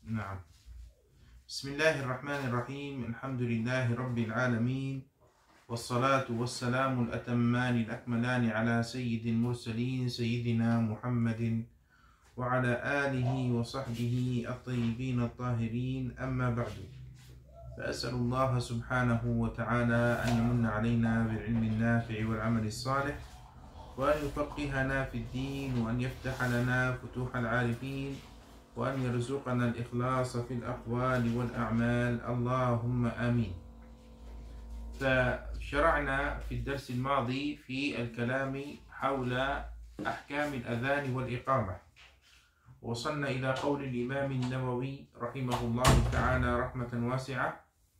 نعم. بسم الله الرحمن الرحيم. الحمد لله رب العالمين، والصلاة والسلام الأتمان الأكملان على سيد المرسلين سيدنا محمد وعلى آله وصحبه الطيبين الطاهرين، أما بعد، فأسأل الله سبحانه وتعالى أن يمن علينا بالعلم النافع والعمل الصالح، وأن يفقهنا في الدين، وأن يفتح لنا فتوح العارفين، وأن يرزقنا الإخلاص في الأقوال والأعمال، اللهم آمين. فشرعنا في الدرس الماضي في الكلام حول أحكام الأذان والإقامة، وصلنا إلى قول الإمام النووي رحمه الله تعالى رحمة واسعة: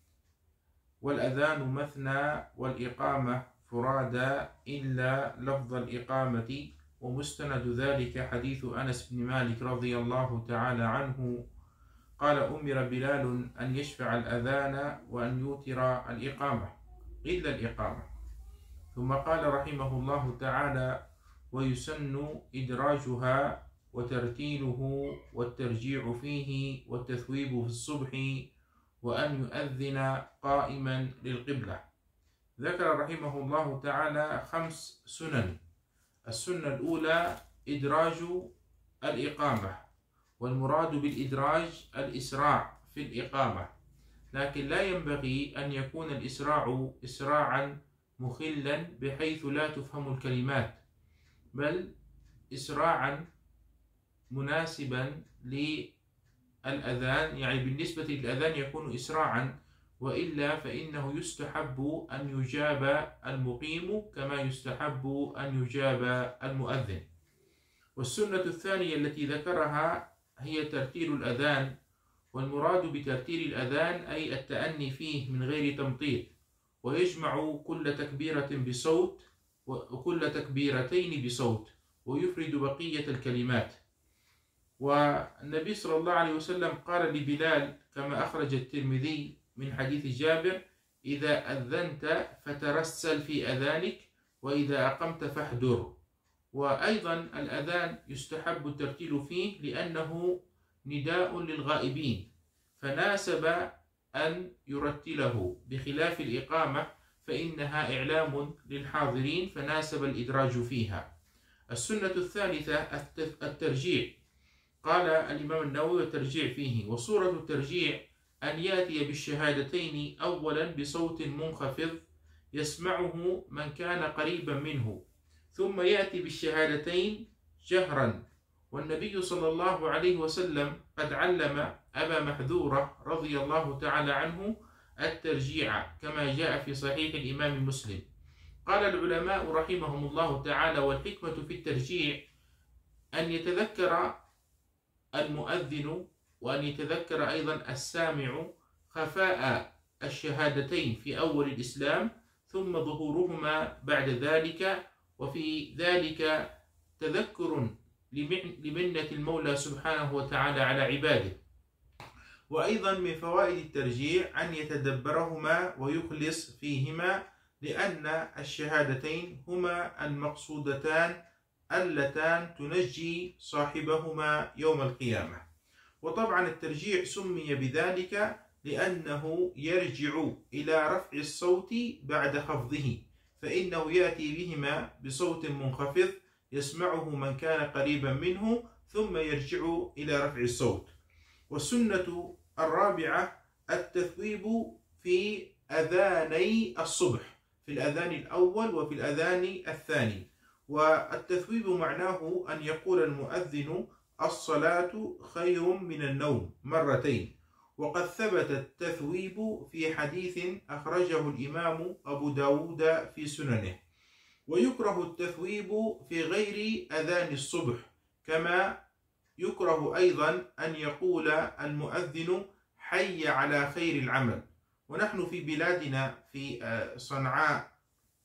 والأذان مثنى والإقامة فرادى إلا لفظ الإقامة. ومستند ذلك حديث أنس بن مالك رضي الله تعالى عنه قال: أمر بلال أن يشفع الأذان وأن يوتر الإقامة إلا الإقامة. ثم قال رحمه الله تعالى: ويسن إدراجها وترتيله والترجيع فيه والتثويب في الصبح، وأن يؤذن قائما للقبلة. ذكر رحمه الله تعالى 5 سنن. السنة الأولى إدراج الإقامة، والمراد بالإدراج الإسراع في الإقامة، لكن لا ينبغي أن يكون الإسراع إسراعا مخلا بحيث لا تفهم الكلمات، بل إسراعا مناسبا للأذان، يعني بالنسبة للأذان يكون إسراعا، وإلا فإنه يستحب أن يجاب المقيم كما يستحب أن يجاب المؤذن. والسنة الثانية التي ذكرها هي ترتيل الأذان، والمراد بترتيل الأذان أي التأني فيه من غير تمطيط، ويجمع كل تكبيرة بصوت وكل تكبيرتين بصوت، ويفرد بقية الكلمات. والنبي صلى الله عليه وسلم قال لبلال كما أخرج الترمذي من حديث جابر: إذا أذنت فترسل في أذانك، وإذا أقمت فاحذر. وأيضا الأذان يستحب الترتيل فيه لأنه نداء للغائبين، فناسب أن يرتله، بخلاف الإقامة فإنها إعلام للحاضرين، فناسب الإدراج فيها. السنة الثالثة الترجيع. قال الإمام النووي: الترجيع فيه، وصورة الترجيع أن يأتي بالشهادتين أولا بصوت منخفض يسمعه من كان قريبا منه، ثم يأتي بالشهادتين جهرا. والنبي صلى الله عليه وسلم قد علم أبا محذورة رضي الله تعالى عنه الترجيع كما جاء في صحيح الإمام مسلم. قال العلماء رحمهم الله تعالى: والحكمة في الترجيع أن يتذكر المؤذن وأن يتذكر أيضا السامع خفاء الشهادتين في أول الإسلام، ثم ظهورهما بعد ذلك، وفي ذلك تذكر لمنة المولى سبحانه وتعالى على عباده. وأيضا من فوائد الترجيع أن يتدبرهما ويخلص فيهما، لأن الشهادتين هما المقصودتان اللتان تنجي صاحبهما يوم القيامة. وطبعا الترجيع سمي بذلك لأنه يرجع إلى رفع الصوت بعد خفضه، فإنه يأتي بهما بصوت منخفض يسمعه من كان قريبا منه، ثم يرجع إلى رفع الصوت. والسنة الرابعة التثويب في أذاني الصبح، في الأذان الأول وفي الأذان الثاني. والتثويب معناه أن يقول المؤذن: الصلاة خير من النوم مرتين. وقد ثبت التثويب في حديث أخرجه الإمام أبو داود في سننه. ويكره التثويب في غير أذان الصبح، كما يكره أيضا أن يقول المؤذن: حي على خير العمل. ونحن في بلادنا في صنعاء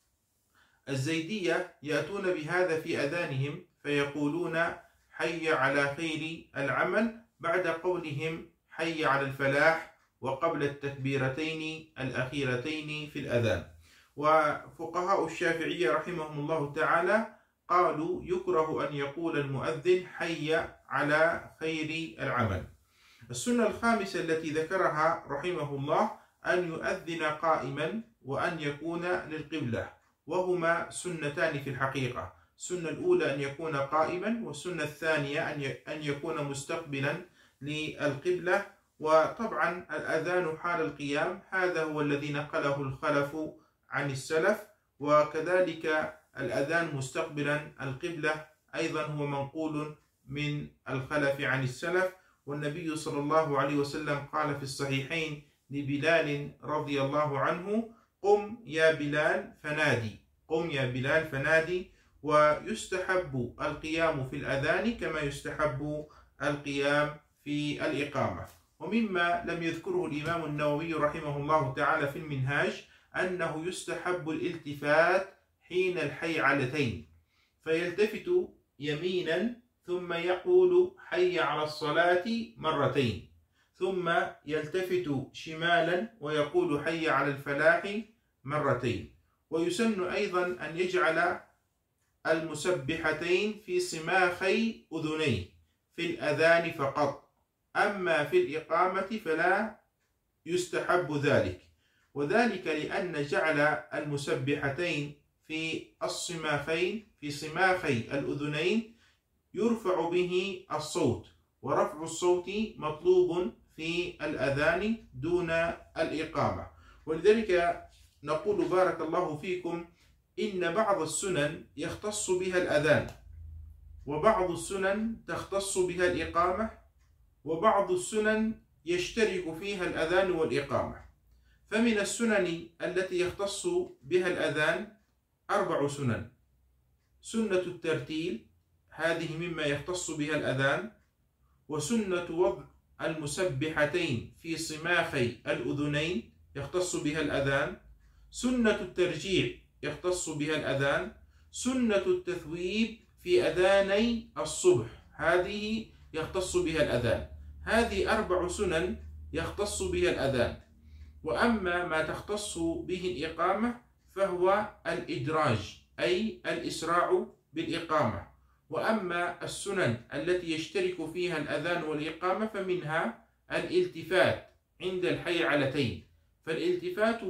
الزيدية يأتون بهذا في أذانهم، فيقولون: حي على خير العمل بعد قولهم حي على الفلاح، وقبل التكبيرتين الأخيرتين في الأذان. وفقهاء الشافعية رحمهم الله تعالى قالوا: يكره أن يقول المؤذن حي على خير العمل. السنة الخامسة التي ذكرها رحمه الله أن يؤذن قائما وأن يكون للقبلة، وهما سنتان في الحقيقة. السنة الأولى أن يكون قائما، والسنة الثانية أن يكون مستقبلا للقبلة. وطبعا الأذان حال القيام هذا هو الذي نقله الخلف عن السلف، وكذلك الأذان مستقبلا القبلة أيضا هو منقول من الخلف عن السلف. والنبي صلى الله عليه وسلم قال في الصحيحين لبلال رضي الله عنه: قم يا بلال فنادي، قم يا بلال فنادي. ويستحب القيام في الأذان كما يستحب القيام في الإقامة. ومما لم يذكره الإمام النووي رحمه الله تعالى في المنهاج أنه يستحب الالتفات حين الحيعلتين، فيلتفت يمينا ثم يقول حي على الصلاة مرتين، ثم يلتفت شمالا ويقول حي على الفلاح مرتين. ويسن أيضا أن يجعل المسبحتين في صماخي أذنيه في الأذان فقط، أما في الإقامة فلا يستحب ذلك، وذلك لأن جعل المسبحتين في الصماخين في صماخي الأذنين يرفع به الصوت، ورفع الصوت مطلوب في الأذان دون الإقامة. ولذلك نقول بارك الله فيكم إن بعض السنن يختص بها الأذان، وبعض السنن تختص بها الإقامة، وبعض السنن يشترك فيها الأذان والإقامة. فمن السنن التي يختص بها الأذان 4 سنن: سنة الترتيل، هذه مما يختص بها الأذان، وسنة وضع المسبحتين في صماخي الأذنين يختص بها الأذان، سنة الترجيع يختص بها الأذان، سنة التثويب في أذاني الصبح هذه يختص بها الأذان. هذه 4 سنن يختص بها الأذان. وأما ما تختص به الإقامة فهو الإدراج، أي الإسراع بالإقامة. وأما السنن التي يشترك فيها الأذان والإقامة فمنها الالتفات عند الحيعلتين، فالالتفات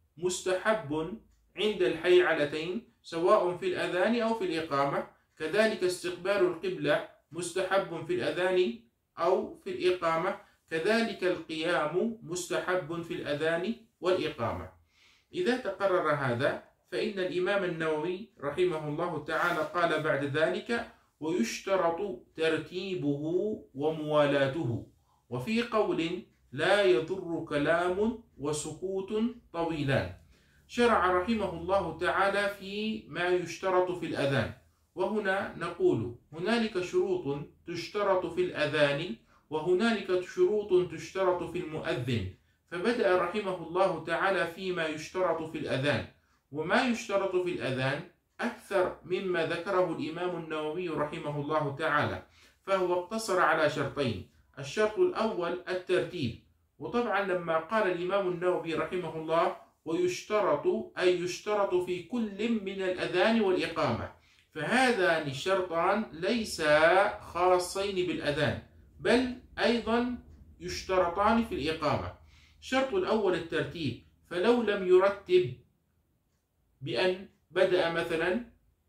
مستحب عند الحيعلتين سواء في الأذان أو في الإقامة، كذلك استقبال القبلة مستحب في الأذان أو في الإقامة، كذلك القيام مستحب في الأذان والإقامة. إذا تقرر هذا فإن الإمام النووي رحمه الله تعالى قال بعد ذلك: ويشترط ترتيبه وموالاته. وفي قول: لا يضر كلام وسكوت طويلان. شرع رحمه الله تعالى في ما يشترط في الأذان، وهنا نقول هنالك شروط تشترط في الأذان وهنالك شروط تشترط في المؤذن. فبدأ رحمه الله تعالى فيما يشترط في الأذان، وما يشترط في الأذان أكثر مما ذكره الإمام النووي رحمه الله تعالى، فهو اقتصر على شرطين: الشرط الأول الترتيب. وطبعا لما قال الإمام النووي رحمه الله ويشترط أي يشترط في كل من الأذان والإقامة، فهذان الشرطان ليسا خاصين بالأذان بل أيضا يشترطان في الإقامة. الشرط الأول الترتيب، فلو لم يرتب بأن بدأ مثلا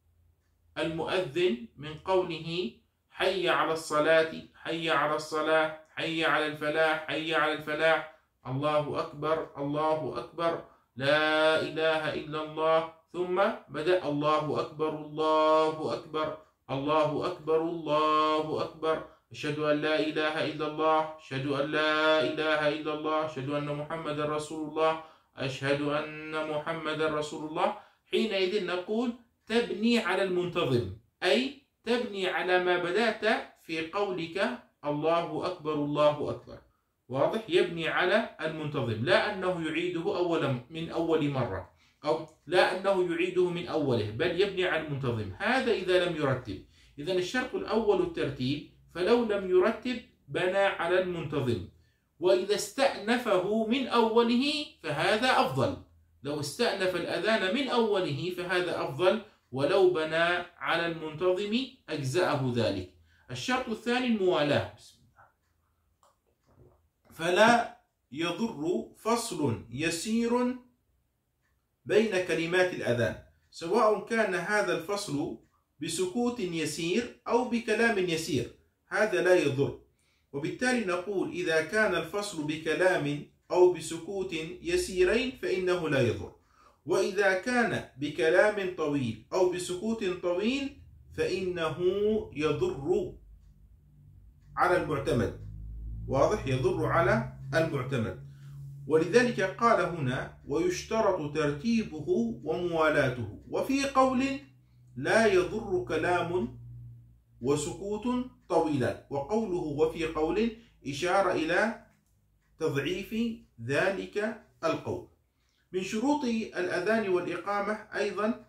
المؤذن من قوله حي على الصلاة، حي على الصلاة، حي على الفلاح، حي على الفلاح، الله أكبر، الله أكبر، لا إله إلا الله، ثم بدأ الله أكبر، الله أكبر، الله أكبر، الله أكبر، أشهد أن لا إله إلا الله، أشهد أن لا إله إلا الله، أشهد أن محمدا رسول الله، أشهد أن محمدا رسول الله. حينئذ نقول تبني على المنتظم، أي تبني على ما بدأت في قولك الله أكبر، الله أكبر. واضح؟ يبني على المنتظم، لا أنه يعيده من أول مرة، أو لا أنه يعيده من أوله، بل يبني على المنتظم. هذا إذا لم يرتب. إذن الشرط الأول الترتيب، فلو لم يرتب بنى على المنتظم. وإذا استأنفه من أوله فهذا أفضل، لو استأنف الأذان من أوله فهذا أفضل، ولو بنى على المنتظم أجزأه ذلك. الشرط الثاني الموالاة. بسم الله. فلا يضر فصل يسير بين كلمات الأذان، سواء كان هذا الفصل بسكوت يسير أو بكلام يسير، هذا لا يضر. وبالتالي نقول إذا كان الفصل بكلام أو بسكوت يسيرين فإنه لا يضر، وإذا كان بكلام طويل أو بسكوت طويل فإنه يضر على المعتمد. واضح؟ يضر على المعتمد. ولذلك قال هنا: ويشترط ترتيبه وموالاته. وفي قول: لا يضر كلام وسكوت طويلا. وقوله وفي قول إشارة إلى تضعيف ذلك القول. من شروط الأذان والإقامة أيضا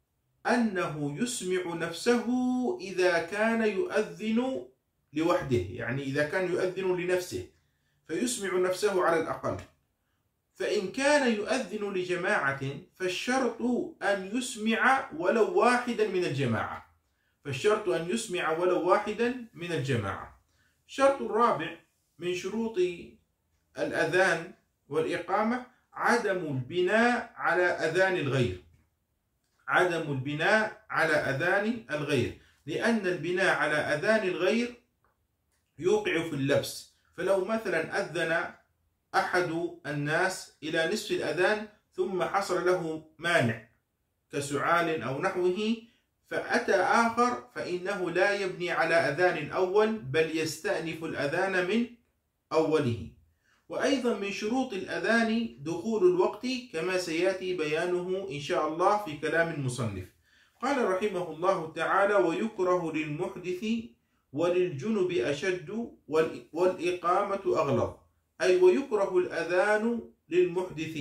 أنه يسمع نفسه إذا كان يؤذن لوحده، يعني إذا كان يؤذن لنفسه فيسمع نفسه على الأقل. فإن كان يؤذن لجماعة فالشرط أن يسمع ولو واحدا من الجماعة، فالشرط أن يسمع ولو واحدا من الجماعة. الشرط الرابع من شروط الأذان والإقامة عدم البناء على أذان الغير، عدم البناء على أذان الغير، لأن البناء على أذان الغير يوقع في اللبس. فلو مثلا أذن أحد الناس إلى نصف الأذان ثم حصل له مانع كسعال أو نحوه فأتى آخر، فإنه لا يبني على أذان الأول بل يستأنف الأذان من أوله. وأيضا من شروط الأذان دخول الوقت كما سيأتي بيانه إن شاء الله في كلام المصنف. قال رحمه الله تعالى: ويكره للمحدث وللجنب أشد والإقامة أغلظ. أي ويكره الأذان للمحدث.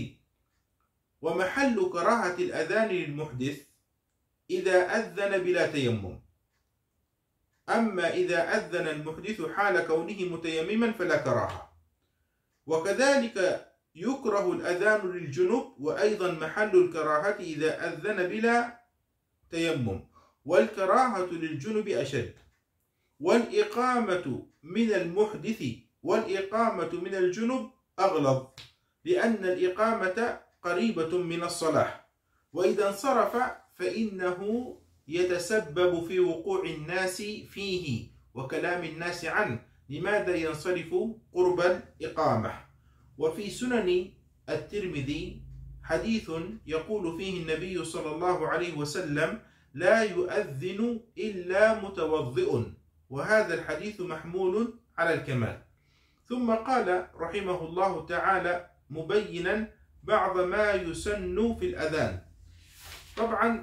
ومحل كراهة الأذان للمحدث إذا أذن بلا تيمم. أما إذا أذن المحدث حال كونه متيمما فلا كراهة. وكذلك يكره الأذان للجنب، وأيضا محل الكراهة إذا أذن بلا تيمم، والكراهة للجنب أشد. والإقامة من المحدث والإقامة من الجنب أغلظ، لأن الإقامة قريبة من الصلاة، وإذا انصرف فإنه يتسبب في وقوع الناس فيه وكلام الناس عنه. لماذا ينصرف قرب الإقامة؟ وفي سنن الترمذي حديث يقول فيه النبي صلى الله عليه وسلم: لا يؤذن إلا متوضئ، وهذا الحديث محمول على الكمال. ثم قال رحمه الله تعالى مبينا بعض ما يسن في الأذان. طبعا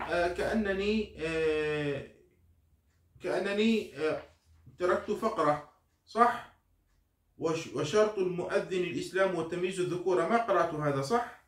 كأنني تركت فقرة، صح؟ وشرط المؤذن الإسلام والتمييز الذكورة، ما قرأت هذا صح؟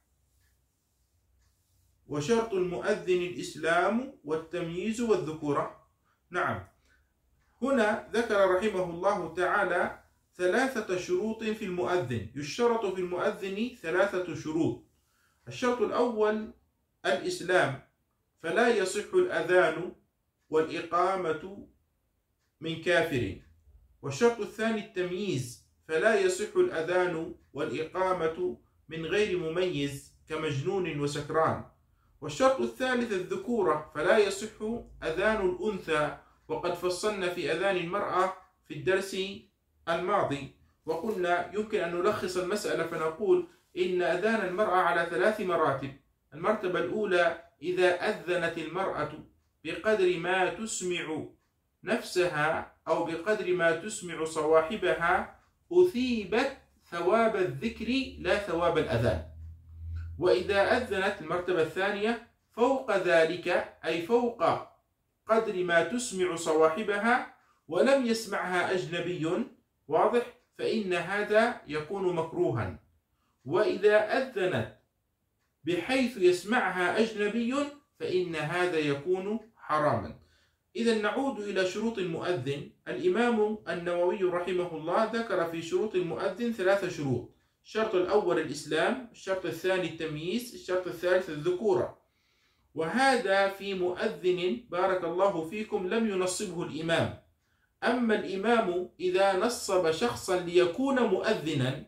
وشرط المؤذن الإسلام والتمييز والذكورة، نعم. هنا ذكر رحمه الله تعالى 3 شروط في المؤذن، يشترط في المؤذن 3 شروط. الشرط الأول الإسلام، فلا يصح الأذان والإقامة من كافر. والشرط الثاني التمييز، فلا يصح الأذان والإقامة من غير مميز كمجنون وسكران. والشرط الثالث الذكورة، فلا يصح أذان الأنثى، وقد فصلنا في أذان المرأة في الدرس الماضي، وقلنا يمكن أن نلخص المسألة فنقول إن أذان المرأة على 3 مراتب. المرتبة الأولى إذا أذنت المرأة بقدر ما تسمع نفسها أو بقدر ما تسمع صواحبها أثيبت ثواب الذكر لا ثواب الأذان. وإذا أذنت المرتبة الثانية فوق ذلك، أي فوق قدر ما تسمع صواحبها ولم يسمعها أجنبي، واضح، فإن هذا يكون مكروها. وإذا أذنت بحيث يسمعها أجنبي فإن هذا يكون حراما. إذا نعود إلى شروط المؤذن. الإمام النووي رحمه الله ذكر في شروط المؤذن 3 شروط. الشرط الأول الإسلام، الشرط الثاني التمييز، الشرط الثالث الذكورة. وهذا في مؤذن بارك الله فيكم لم ينصبه الإمام. أما الإمام إذا نصب شخصا ليكون مؤذنا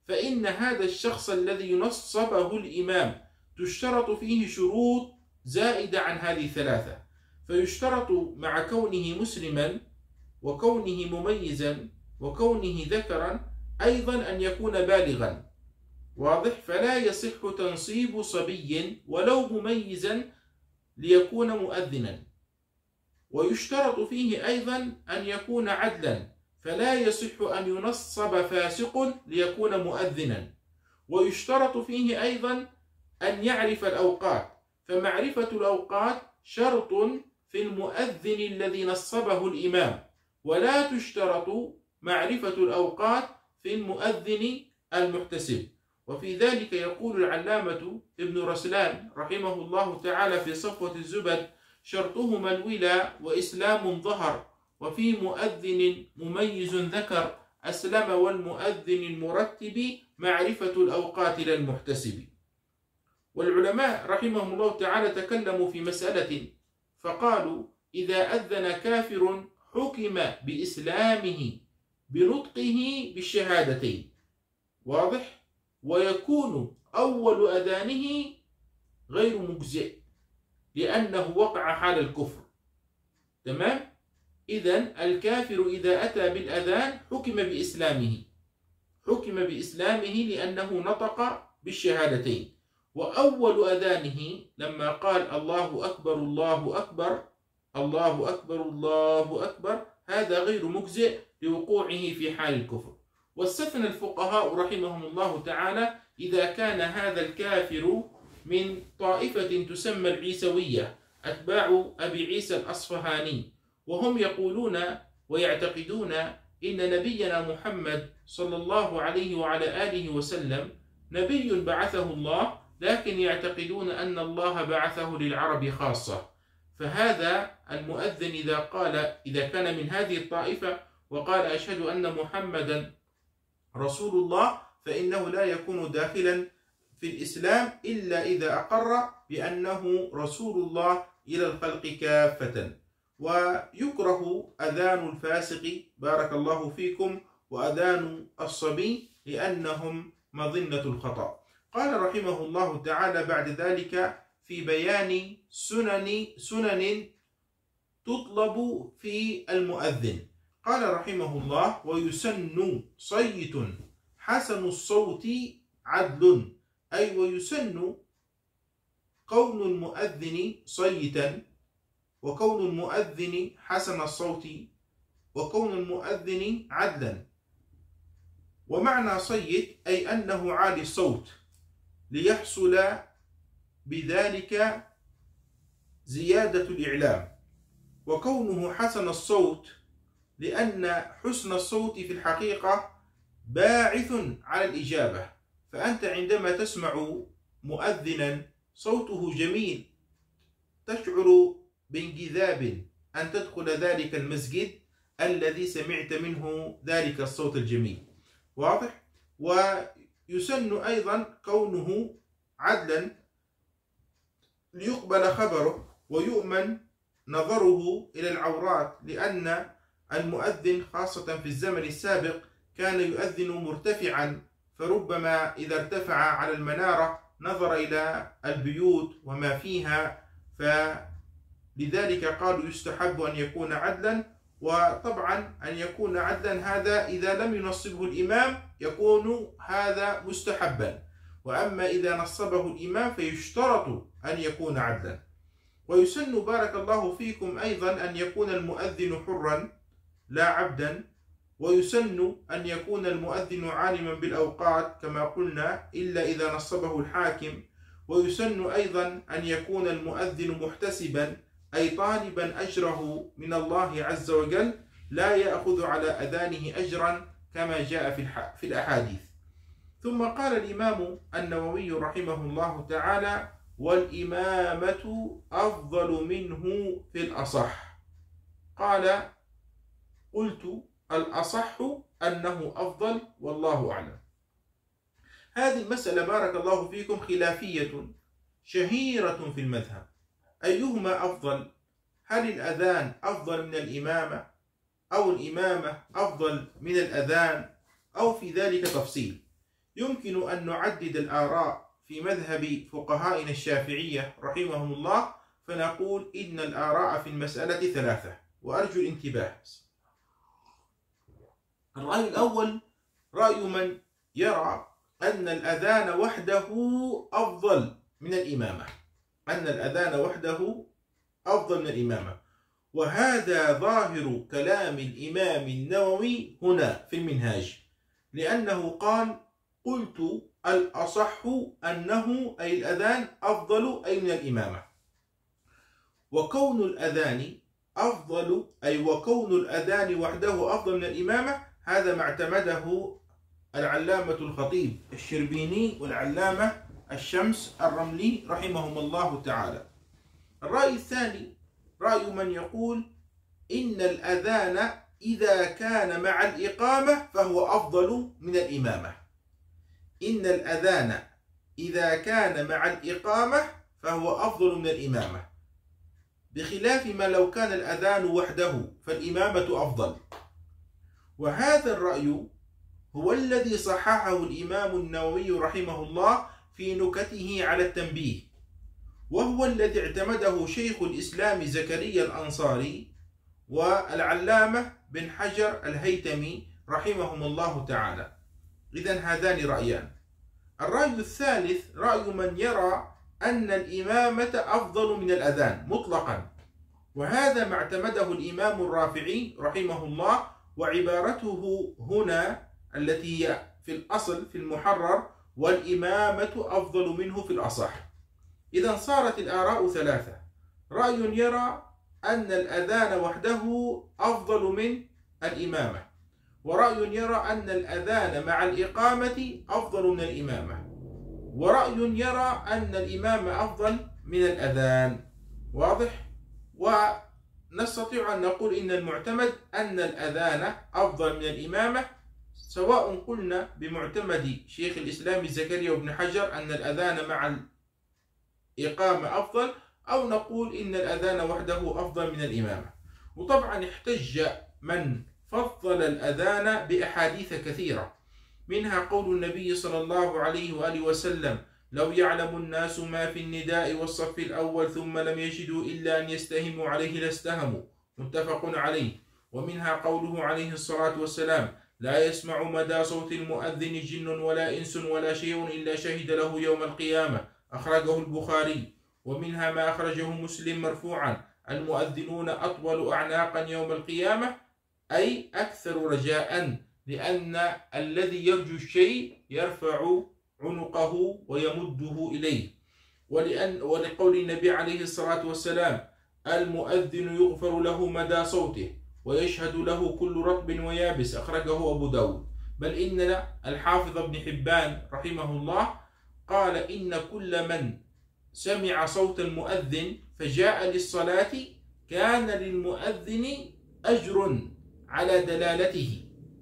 فإن هذا الشخص الذي نصبه الإمام تشترط فيه شروط زائدة عن هذه الثلاثة، فيشترط مع كونه مسلما وكونه مميزا وكونه ذكرا أيضا أن يكون بالغا، واضح؟ فلا يصح تنصيب صبي ولو مميزا ليكون مؤذنا. ويشترط فيه أيضا أن يكون عدلا، فلا يصح أن ينصب فاسق ليكون مؤذنا. ويشترط فيه أيضا أن يعرف الأوقات، فمعرفة الأوقات شرط في المؤذن الذي نصبه الإمام، ولا تشترط معرفة الأوقات في المؤذن المحتسب. وفي ذلك يقول العلامة ابن رسلان رحمه الله تعالى في صفوة الزبد: شرطهما الولا وإسلام ظهر، وفي مؤذن مميز ذكر أسلم، والمؤذن المرتب معرفة الأوقات للمحتسب. والعلماء رحمهم الله تعالى تكلموا في مسألة فقالوا: إذا أذن كافر حكم بإسلامه بنطقه بالشهادتين، واضح؟ ويكون أول أذانه غير مجزئ لأنه وقع حال الكفر. تمام؟ إذن الكافر إذا أتى بالأذان حكم بإسلامه لأنه نطق بالشهادتين. وأول أذانه لما قال الله أكبر الله أكبر الله أكبر الله أكبر، هذا غير مجزئ لوقوعه في حال الكفر. واستثنى الفقهاء رحمهم الله تعالى إذا كان هذا الكافر من طائفة تسمى العيسوية، أتباع أبي عيسى الأصفهاني، وهم يقولون ويعتقدون إن نبينا محمد صلى الله عليه وعلى آله وسلم نبي بعثه الله، لكن يعتقدون أن الله بعثه للعرب خاصة. فهذا المؤذن إذا كان من هذه الطائفة وقال أشهد أن محمدا رسول الله، فإنه لا يكون داخلا في الإسلام إلا إذا أقر بأنه رسول الله إلى الخلق كافة. ويكره أذان الفاسق بارك الله فيكم وأذان الصبي لأنهم مظنة الخطأ. قال رحمه الله تعالى بعد ذلك في بيان سنن تطلب في المؤذن، قال رحمه الله: ويسن صيت حسن الصوت عدل، أي ويسن كون المؤذن صيتا، وكون المؤذن حسن الصوت، وكون المؤذن عدلا. ومعنى صيت أي أنه عالي الصوت ليحصل بذلك زيادة الإعلام، وكونه حسن الصوت لأن حسن الصوت في الحقيقة باعث على الإجابة. فأنت عندما تسمع مؤذنا صوته جميل تشعر بانجذاب أن تدخل ذلك المسجد الذي سمعت منه ذلك الصوت الجميل، واضح؟ ويسن أيضا كونه عدلا ليقبل خبره ويؤمن نظره إلى العورات، لأن المؤذن خاصة في الزمن السابق كان يؤذن مرتفعا، فربما إذا ارتفع على المنارة نظر إلى البيوت وما فيها، فلذلك قالوا يستحب أن يكون عدلا. وطبعا أن يكون عدلا هذا إذا لم ينصبه الإمام يكون هذا مستحبا، وأما إذا نصبه الإمام فيشترط أن يكون عدلا. ويسن بارك الله فيكم أيضا أن يكون المؤذن حرا لا عبدا، ويسن أن يكون المؤذن عالما بالأوقات كما قلنا إلا إذا نصبه الحاكم. ويسن أيضا أن يكون المؤذن محتسبا أي طالبا أجره من الله عز وجل، لا يأخذ على أذانه أجرا كما جاء في الأحاديث. ثم قال الإمام النووي رحمه الله تعالى: والإمامة أفضل منه في الأصح. قال: قلت الأصح أنه أفضل والله أعلم. هذه المسألة بارك الله فيكم خلافية شهيرة في المذهب، أيهما أفضل؟ هل الأذان أفضل من الإمامة، أو الإمامة أفضل من الأذان، أو في ذلك تفصيل؟ يمكن أن نعدد الآراء في مذهب فقهائنا الشافعية رحمهم الله، فنقول إن الآراء في المسألة ثلاثة، وأرجو الانتباه. الرأي الأول رأي من يرى أن الأذان وحده أفضل من الإمامة، أن الأذان وحده أفضل من الإمامة، وهذا ظاهر كلام الإمام النووي هنا في المنهاج، لأنه قال: قلت الأصح أنه أي الأذان أفضل أي من الإمامة. وكون الأذان أفضل أي وكون الأذان وحده أفضل من الإمامة، هذا ما اعتمده العلامة الخطيب الشربيني والعلامة الشمس الرملي رحمهم الله تعالى. الرأي الثاني رأي من يقول إن الأذان إذا كان مع الإقامة فهو أفضل من الإمامة. إن الأذان إذا كان مع الإقامة فهو أفضل من الإمامة، بخلاف ما لو كان الأذان وحده فالإمامة أفضل. وهذا الرأي هو الذي صححه الإمام النووي رحمه الله في نكته على التنبيه، وهو الذي اعتمده شيخ الإسلام زكريا الأنصاري والعلامة بن حجر الهيتمي رحمهم الله تعالى. إذن هذان رأيان. الرأي الثالث رأي من يرى أن الإمامة أفضل من الأذان مطلقا، وهذا ما اعتمده الإمام الرافعي رحمه الله، وعبارته هنا التي هي في الأصل في المحرر: والإمامة أفضل منه في الأصح. إذا صارت الآراء ثلاثة: رأي يرى أن الأذان وحده أفضل من الإمامة، ورأي يرى أن الأذان مع الإقامة أفضل من الإمامة، ورأي يرى أن الإمامة أفضل من الأذان. واضح؟ ونستطيع أن نقول إن المعتمد أن الأذان أفضل من الإمامة، سواء قلنا بمعتمد شيخ الإسلام زكريا وابن حجر أن الأذان مع الإقامة أفضل، أو نقول إن الأذان وحده أفضل من الإمامة. وطبعا احتج من فضل الأذان بأحاديث كثيرة، منها قول النبي صلى الله عليه وآله وسلم: لو يعلم الناس ما في النداء والصف الأول ثم لم يجدوا إلا أن يستهموا عليه لاستهموا، متفق عليه. ومنها قوله عليه الصلاة والسلام: لا يسمع مدى صوت المؤذن جن ولا إنس ولا شيء إلا شهد له يوم القيامة، أخرجه البخاري. ومنها ما أخرجه مسلم مرفوعا: المؤذنون أطول أعناقا يوم القيامة، أي أكثر رجاء، لأن الذي يرجو الشيء يرفع عنقه ويمده إليه. ولقول النبي عليه الصلاة والسلام: المؤذن يغفر له مدى صوته ويشهد له كل رطب ويابس، أخرجه أبو داود. بل إن الحافظ ابن حبان رحمه الله قال: إن كل من سمع صوت المؤذن فجاء للصلاة كان للمؤذن أجر على دلالته،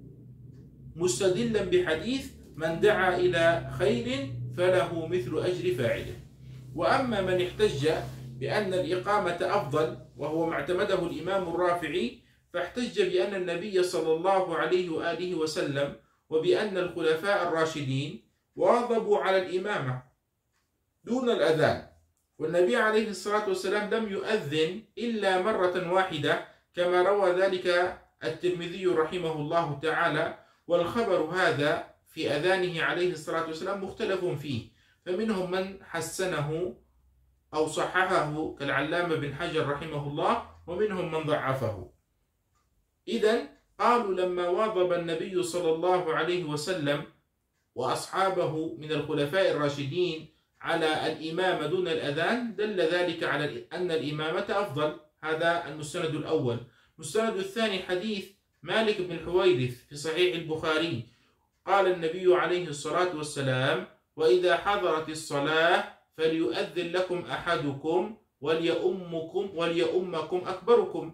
مستدلا بحديث: من دعا إلى خير فله مثل أجر فاعله. وأما من احتج بأن الإقامة أفضل، وهو ما اعتمده الإمام الرافعي، فاحتج بأن النبي صلى الله عليه وآله وسلم وبأن الخلفاء الراشدين واظبوا على الإمامة دون الأذان، والنبي عليه الصلاة والسلام لم يؤذن إلا مرة واحدة، كما روى ذلك الترمذي رحمه الله تعالى. والخبر هذا في أذانه عليه الصلاة والسلام مختلف فيه، فمنهم من حسنه أو صححه كالعلامة بن حجر رحمه الله، ومنهم من ضعفه. إذن قالوا لما واظب النبي صلى الله عليه وسلم وأصحابه من الخلفاء الراشدين على الإمامة دون الأذان، دل ذلك على أن الإمامة أفضل. هذا المستند الأول. المستند الثاني حديث مالك بن الحويرث في صحيح البخاري، قال النبي عليه الصلاة والسلام: وإذا حضرت الصلاة فليؤذن لكم أحدكم وليؤمكم أكبركم،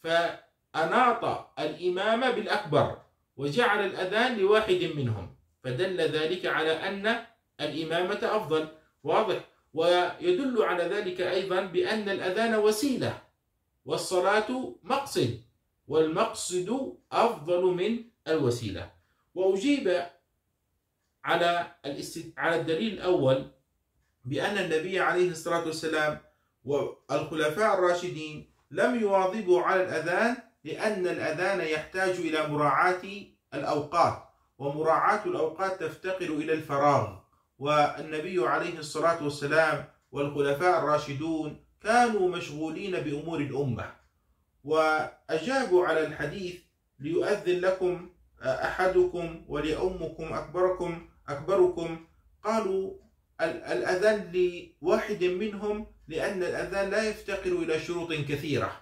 فأناط الإمام بالأكبر وجعل الأذان لواحد منهم، فدل ذلك على أن الإمامة أفضل. واضح؟ ويدل على ذلك أيضا بأن الأذان وسيلة والصلاة مقصد، والمقصد أفضل من الوسيلة. وأجيب على الدليل الأول بأن النبي عليه الصلاة والسلام والخلفاء الراشدين لم يواظبوا على الأذان، لأن الأذان يحتاج إلى مراعاة الأوقات، ومراعاة الأوقات تفتقر إلى الفراغ، والنبي عليه الصلاة والسلام والخلفاء الراشدون كانوا مشغولين بأمور الأمة، وأجابوا على الحديث ليؤذن لكم أحدكم وليؤمكم أكبركم. قالوا الأذان لواحد منهم، لأن الأذان لا يفتقر إلى شروط كثيرة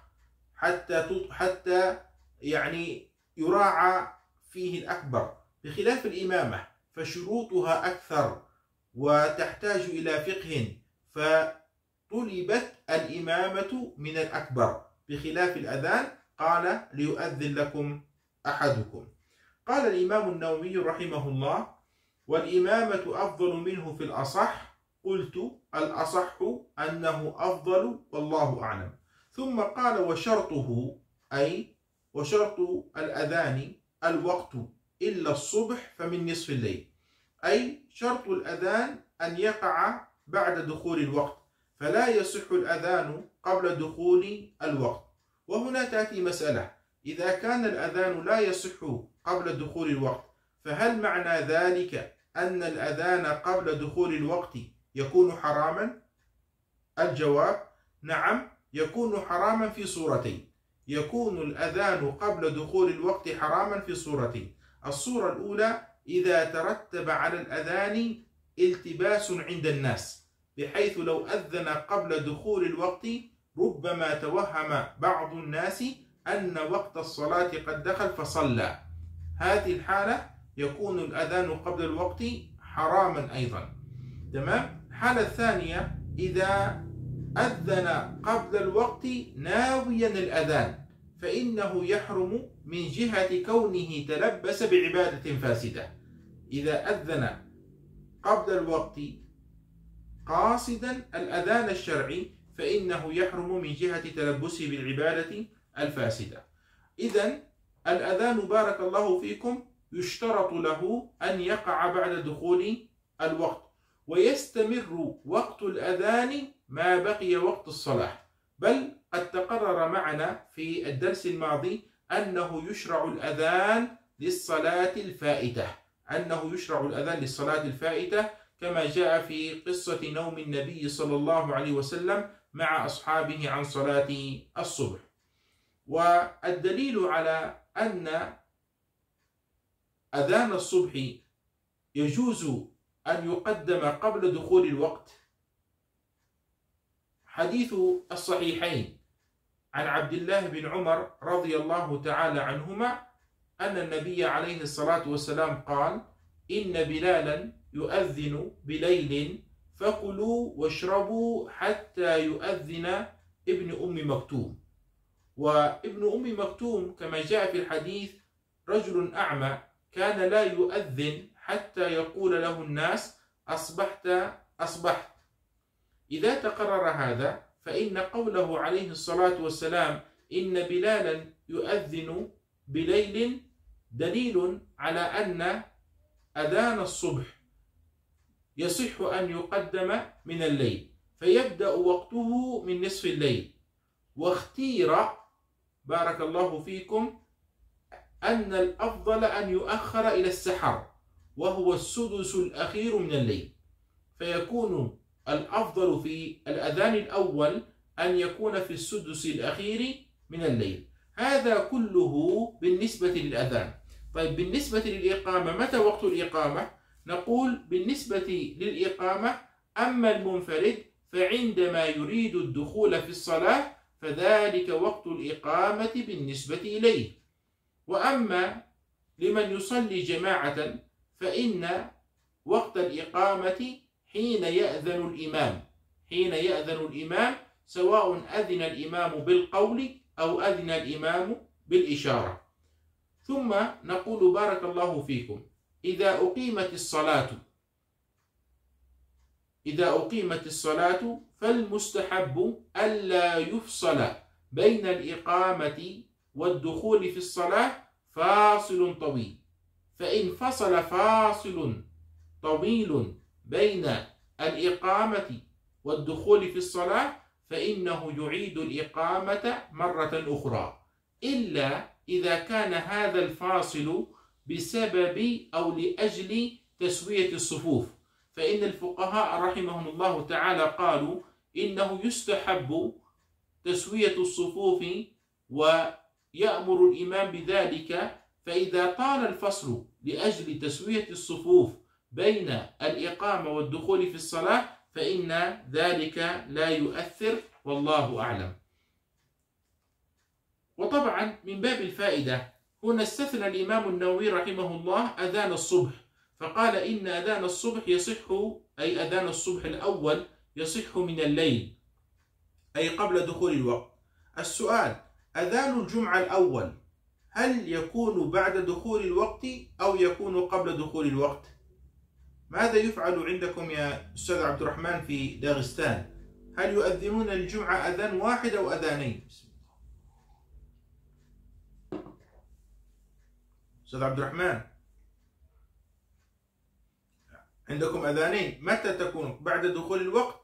حتى يعني يراعى فيه الأكبر، بخلاف الإمامة فشروطها أكثر وتحتاج إلى فقه، فطلبت الإمامة من الأكبر، بخلاف الأذان قال ليؤذن لكم أحدكم. قال الإمام النووي رحمه الله: والإمامة أفضل منه في الأصح. قلت: الأصح أنه أفضل والله أعلم. ثم قال: وشرطه، أي وشرط الأذان الوقت إلا الصبح فمن نصف الليل، أي شرط الأذان أن يقع بعد دخول الوقت، فلا يصح الأذان قبل دخول الوقت. وهنا تأتي مسألة: إذا كان الأذان لا يصح قبل دخول الوقت، فهل معنى ذلك أن الأذان قبل دخول الوقت يكون حراما؟ الجواب: نعم، يكون حراما في صورتين. يكون الأذان قبل دخول الوقت حراما في صورتين. الصورة الأولى: إذا ترتب على الأذان التباس عند الناس، بحيث لو أذن قبل دخول الوقت ربما توهم بعض الناس أن وقت الصلاة قد دخل فصلى. هذه الحالة يكون الأذان قبل الوقت حراما أيضا. تمام؟ الحالة الثانية: إذا أذن قبل الوقت ناويا الأذان، فإنه يحرم من جهة كونه تلبس بعبادة فاسدة. إذا أذن قبل الوقت قاصدا الأذان الشرعي، فإنه يحرم من جهة تلبسه بالعبادة الفاسدة. إذن الأذان بارك الله فيكم يشترط له أن يقع بعد دخول الوقت، ويستمر وقت الأذان ما بقي وقت الصلاة. بل قد تقرر معنا في الدرس الماضي أنه يشرع الأذان للصلاة الفائتة، كما جاء في قصة نوم النبي صلى الله عليه وسلم مع أصحابه عن صلاة الصبح. والدليل على أن أذان الصبح يجوز أن يقدم قبل دخول الوقت حديث الصحيحين عن عبد الله بن عمر رضي الله تعالى عنهما أن النبي عليه الصلاة والسلام قال: إن بلالا يؤذن بليل فكلوا واشربوا حتى يؤذن ابن أم مكتوم. وابن أم مكتوم كما جاء في الحديث رجل أعمى كان لا يؤذن حتى يقول له الناس: أصبحت أصبحت. إذا تقرر هذا، فإن قوله عليه الصلاة والسلام إن بلالا يؤذن بليل دليل على أن أذان الصبح يصح أن يقدم من الليل، فيبدأ وقته من نصف الليل. واختير بارك الله فيكم أن الأفضل أن يؤخر إلى السحر، وهو السدس الأخير من الليل، فيكون الأفضل في الأذان الأول أن يكون في السدس الأخير من الليل. هذا كله بالنسبة للأذان. طيب، بالنسبة للإقامة، متى وقت الإقامة؟ نقول بالنسبة للإقامة: أما المنفرد فعندما يريد الدخول في الصلاة فذلك وقت الإقامة بالنسبة إليه. وأما لمن يصلي جماعة فإن وقت الإقامة حين يأذن الإمام، سواء أذن الإمام بالقول أو أذن الإمام بالإشارة. ثم نقول بارك الله فيكم: إذا أقيمت الصلاة فالمستحب ألا يفصل بين الإقامة والدخول في الصلاة فاصل طويل، فإن فصل فاصل طويل بين الإقامة والدخول في الصلاة فإنه يعيد الإقامة مرة أخرى، إلا إذا كان هذا الفاصل بسبب أو لأجل تسوية الصفوف، فإن الفقهاء رحمهم الله تعالى قالوا إنه يستحب تسوية الصفوف ويأمر الإمام بذلك، فإذا طال الفصل لأجل تسوية الصفوف بين الإقامة والدخول في الصلاة فإن ذلك لا يؤثر، والله أعلم. وطبعا من باب الفائدة هنا استثنى الإمام النووي رحمه الله أذان الصبح، فقال إن أذان الصبح يصح، أي أذان الصبح الأول يصح من الليل، أي قبل دخول الوقت. السؤال: أذان الجمعة الأول هل يكون بعد دخول الوقت أو يكون قبل دخول الوقت؟ ماذا يفعل عندكم يا أستاذ عبد الرحمن في داغستان؟ هل يؤذنون الجمعة أذان واحد أو أذانين؟ أستاذ عبد الرحمن، عندكم أذانين، متى تكون؟ بعد دخول الوقت؟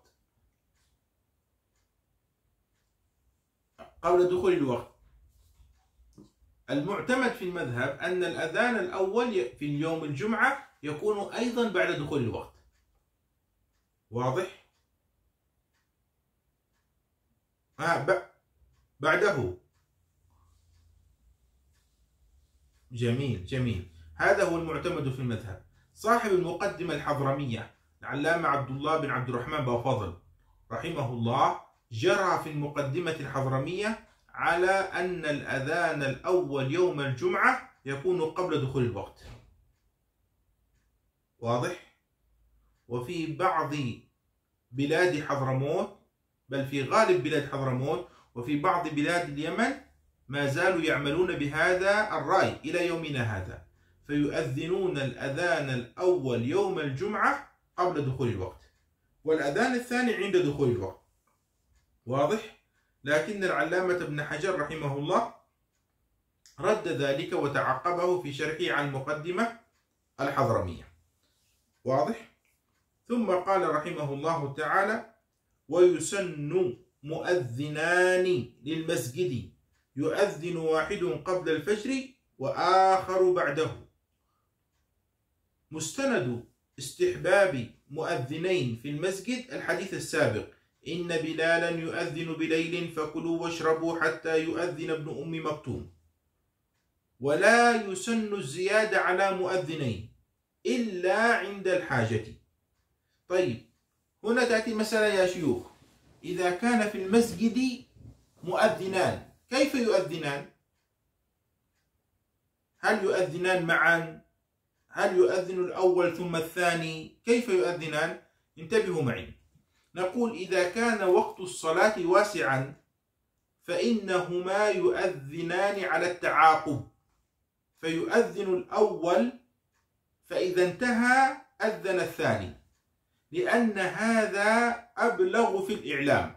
قبل دخول الوقت. المعتمد في المذهب أن الأذان الأول في اليوم الجمعة يكون أيضا بعد دخول الوقت. واضح؟ بعده. جميل جميل، هذا هو المعتمد في المذهب. صاحب المقدمة الحضرمية العلامة عبد الله بن عبد الرحمن بافضل رحمه الله جرى في المقدمة الحضرمية على أن الأذان الأول يوم الجمعة يكون قبل دخول الوقت. واضح؟ وفي بعض بلاد حضرموت، بل في غالب بلاد حضرموت وفي بعض بلاد اليمن ما زالوا يعملون بهذا الرأي إلى يومنا هذا، فيؤذنون الأذان الأول يوم الجمعة قبل دخول الوقت، والأذان الثاني عند دخول الوقت. واضح؟ لكن العلامة ابن حجر رحمه الله رد ذلك وتعقبه في شرحه عن المقدمة الحضرمية. واضح؟ ثم قال رحمه الله تعالى: ويسن مؤذنان للمسجد يؤذن واحد قبل الفجر وآخر بعده. مستند استحباب مؤذنين في المسجد الحديث السابق: إن بلالا يؤذن بليل فكلوا واشربوا حتى يؤذن ابن أم مكتوم. ولا يسن الزيادة على مؤذنين إلا عند الحاجة. طيب، هنا تأتي مسألة يا شيوخ: إذا كان في المسجد مؤذنان كيف يؤذنان؟ هل يؤذنان معا؟ هل يؤذن الأول ثم الثاني؟ كيف يؤذنان؟ انتبهوا معي. نقول: إذا كان وقت الصلاة واسعا فإنهما يؤذنان على التعاقب، فيؤذن الأول فإذا انتهى أذن الثاني، لأن هذا أبلغ في الإعلام.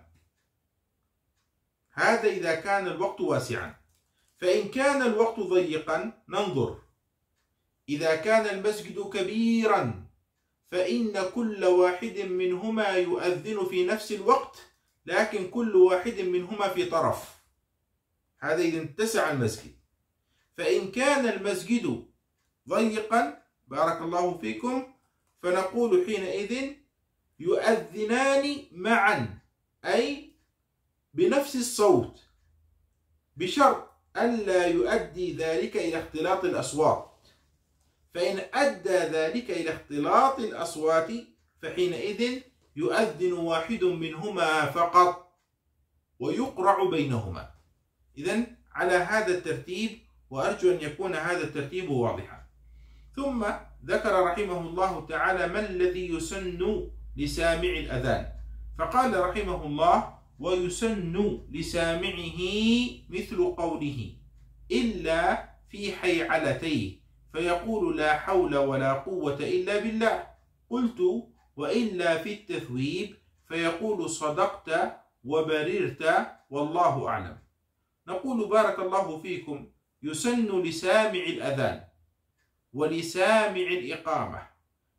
هذا إذا كان الوقت واسعا. فإن كان الوقت ضيقا ننظر: إذا كان المسجد كبيرا فإن كل واحد منهما يؤذن في نفس الوقت، لكن كل واحد منهما في طرف، هذا إذا اتسع المسجد. فإن كان المسجد ضيقا بارك الله فيكم فنقول حينئذ يؤذنان معا، أي بنفس الصوت، بشرط ألا يؤدي ذلك إلى اختلاط الأصوات. فإن أدى ذلك إلى اختلاط الأصوات فحينئذ يؤذن واحد منهما فقط ويقرع بينهما. إذن على هذا الترتيب، وأرجو أن يكون هذا الترتيب واضحا. ثم ذكر رحمه الله تعالى ما الذي يسن لسامع الأذان، فقال رحمه الله: ويسن لسامعه مثل قوله إلا في حيعلتيه فيقول لا حول ولا قوة إلا بالله. قلت: وإلا في التثويب فيقول صدقت وبررت والله أعلم. نقول: بارك الله فيكم، يسن لسامع الأذان ولسامع الإقامة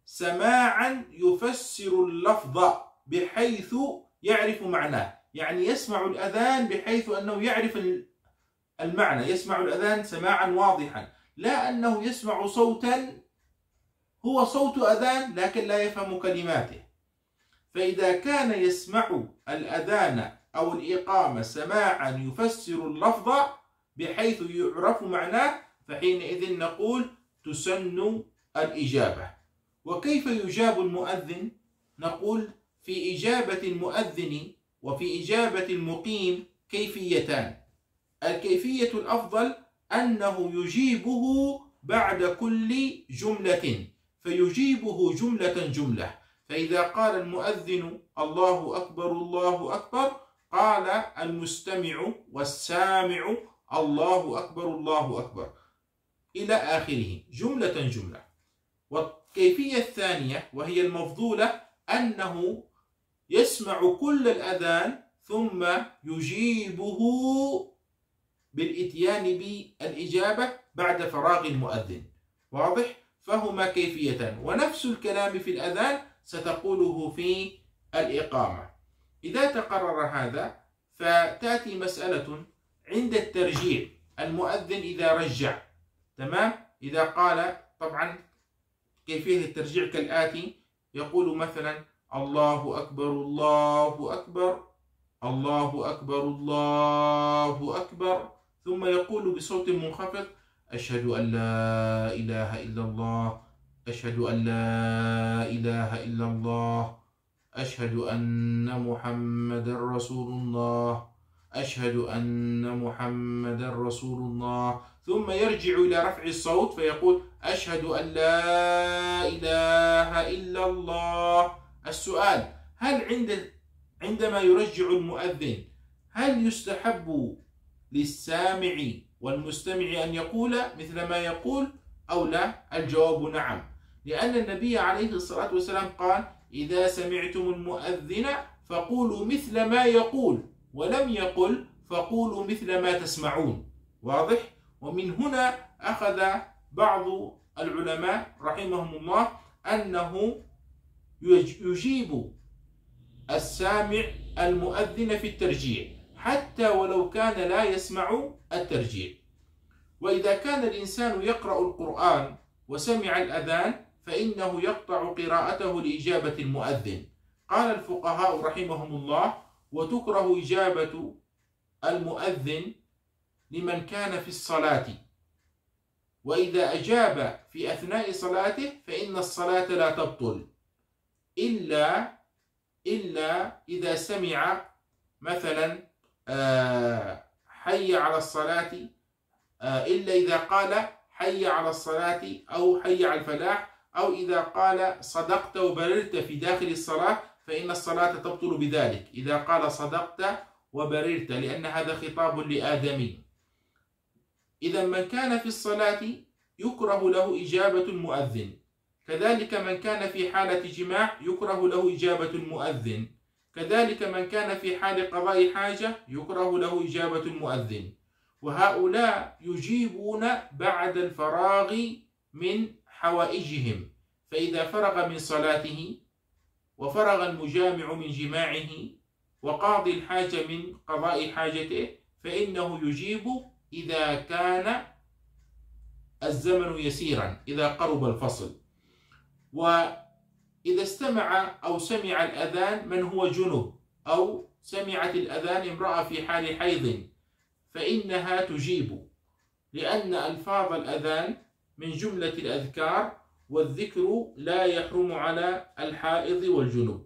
سماعا يفسر اللفظ بحيث يعرف معناه، يعني يسمع الأذان بحيث أنه يعرف المعنى، يسمع الأذان سماعا واضحا، لا أنه يسمع صوتا هو صوت أذان لكن لا يفهم كلماته. فإذا كان يسمع الأذان أو الإقامة سماعا يفسر اللفظ بحيث يعرف معناه، فحينئذ نقول تسن الإجابة. وكيف يجاب المؤذن؟ نقول في إجابة المؤذن وفي إجابة المقيم كيفيتان. الكيفية الأفضل أنه يجيبه بعد كل جملة، فيجيبه جملة جملة. فإذا قال المؤذن الله أكبر الله أكبر، قال المستمع والسامع الله أكبر الله أكبر إلى آخره جملة جملة. والكيفية الثانية وهي المفضولة أنه يسمع كل الأذان ثم يجيبه بالإتيان بالإجابة بعد فراغ المؤذن. واضح؟ فهما كيفيتان، ونفس الكلام في الأذان ستقوله في الإقامة. إذا تقرر هذا فتأتي مسألة عند الترجيع. المؤذن إذا رجع، تمام، إذا قال، طبعا كيفية الترجيع كالآتي: يقول مثلا الله أكبر الله أكبر الله أكبر الله أكبر، ثم يقول بصوت منخفض: أشهد أن لا إله إلا الله أشهد أن لا إله إلا الله أشهد أن محمدا رسول الله أشهد أن محمدا رسول الله، ثم يرجع إلى رفع الصوت فيقول: أشهد أن لا إله إلا الله. السؤال: هل عندما يرجع المؤذن هل يستحب للسامع والمستمع أن يقول مثل ما يقول أو لا؟ الجواب نعم، لأن النبي عليه الصلاة والسلام قال: إذا سمعتم المؤذن فقولوا مثل ما يقول، ولم يقل فقولوا مثل ما تسمعون. واضح؟ ومن هنا أخذ بعض العلماء رحمهم الله أنه يجيب السامع المؤذن في الترجيع حتى ولو كان لا يسمع الترجيع. وإذا كان الإنسان يقرأ القرآن وسمع الأذان فإنه يقطع قراءته لإجابة المؤذن. قال الفقهاء رحمهم الله: وتكره إجابة المؤذن لمن كان في الصلاة، وإذا أجاب في أثناء صلاته فإن الصلاة لا تبطل إلا إذا سمع مثلا حي على الصلاة، إلا إذا قال حي على الصلاة أو حي على الفلاح، أو إذا قال صدقت وبررت في داخل الصلاة فإن الصلاة تبطل بذلك، إذا قال صدقت وبررت، لأن هذا خطاب لآدمي. إذا من كان في الصلاة يكره له إجابة المؤذن، كذلك من كان في حالة جماع يكره له إجابة المؤذن، كذلك من كان في حال قضاء حاجة يكره له إجابة المؤذن. وهؤلاء يجيبون بعد الفراغ من حوائجهم، فإذا فرغ من صلاته وفرغ المجامع من جماعه وقاضي الحاجة من قضاء حاجته فإنه يجيب إذا كان الزمن يسيرا، إذا قرب الفصل. وإذا استمع أو سمع الأذان من هو جنب، أو سمعت الأذان امرأة في حال حيض، فإنها تجيب، لأن ألفاظ الأذان من جملة الأذكار، والذكر لا يحرم على الحائض والجنب،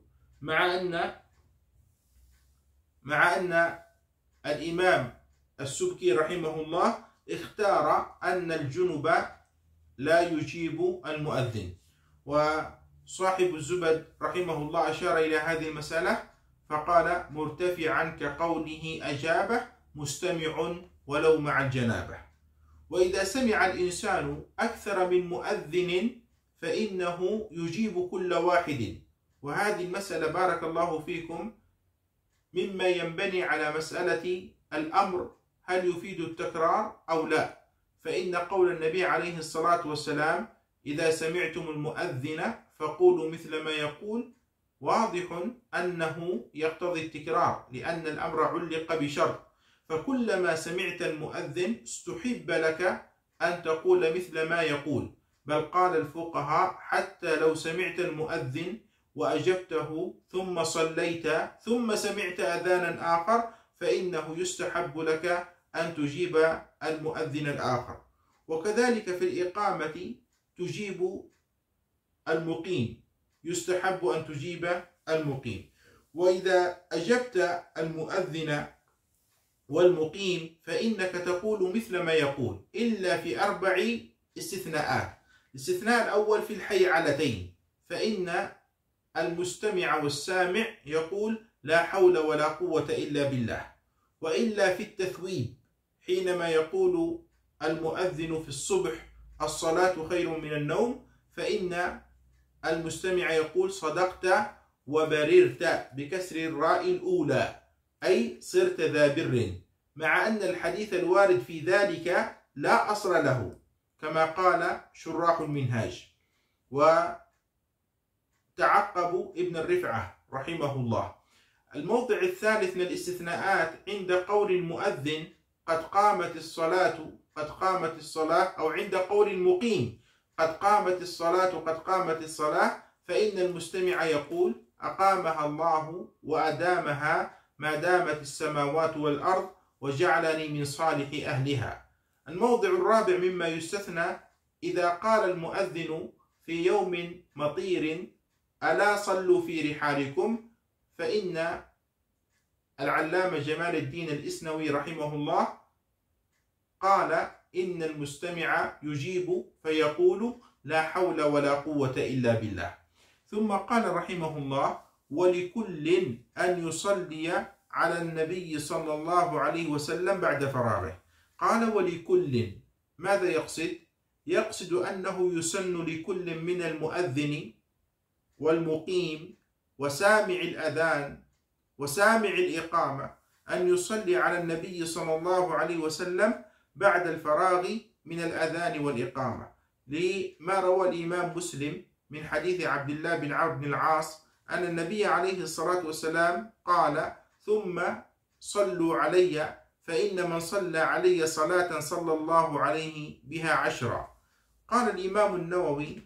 مع أن الإمام السبكي رحمه الله اختار أن الجنب لا يجيب المؤذن. وصاحب الزبد رحمه الله أشار إلى هذه المسألة فقال: مرتفعا كقوله أجابه مستمع ولو مع الجنابة. وإذا سمع الإنسان أكثر من مؤذن فإنه يجيب كل واحد. وهذه المسألة بارك الله فيكم مما ينبني على مسألة الأمر هل يفيد التكرار أو لا، فإن قول النبي عليه الصلاة والسلام: إذا سمعتم المؤذن فقولوا مثل ما يقول واضح أنه يقتضي التكرار، لأن الأمر علق بشرط، فكلما سمعت المؤذن استحب لك أن تقول مثل ما يقول. بل قال الفقهاء حتى لو سمعت المؤذن وأجبته ثم صليت ثم سمعت أذانا آخر فإنه يستحب لك أن تجيب المؤذن الآخر. وكذلك في الإقامة تجيب المقيم، يستحب أن تجيب المقيم. وإذا أجبت المؤذن والمقيم فإنك تقول مثل ما يقول، إلا في 4 استثناءات. الاستثناء الأول في الحيعلتين، فإن المستمع والسامع يقول لا حول ولا قوة إلا بالله. وإلا في التثويب حينما يقول المؤذن في الصبح الصلاة خير من النوم، فإن المستمع يقول صدقت وبررت بكسر الراء الأولى، أي صرت ذا بر، مع أن الحديث الوارد في ذلك لا أصل له كما قال شراح المنهاج. وتعقب ابن الرفعة رحمه الله. الموضع الثالث من الاستثناءات عند قول المؤذن قد قامت الصلاة، قد قامت الصلاة، أو عند قول المقيم قد قامت الصلاة، قد قامت الصلاة، فإن المستمع يقول أقامها الله وأدامها ما دامت السماوات والأرض وجعلني من صالح أهلها. الموضع الرابع مما يستثنى إذا قال المؤذن في يوم مطير ألا صلوا في رحالكم، فإن العلامة جمال الدين الإسنوي رحمه الله قال إن المستمع يجيب فيقول لا حول ولا قوة إلا بالله. ثم قال رحمه الله ولكل أن يصلي على النبي صلى الله عليه وسلم بعد فراغه. قال ولكل، ماذا يقصد؟ يقصد أنه يسن لكل من المؤذن والمقيم وسامع الأذان وسامع الإقامة أن يصلي على النبي صلى الله عليه وسلم بعد الفراغ من الأذان والإقامة، لما روى الإمام مسلم من حديث عبد الله بن عمرو بن العاص أن النبي عليه الصلاة والسلام قال ثم صلوا علي فإن من صلى علي صلاة صلى الله عليه بها 10. قال الإمام النووي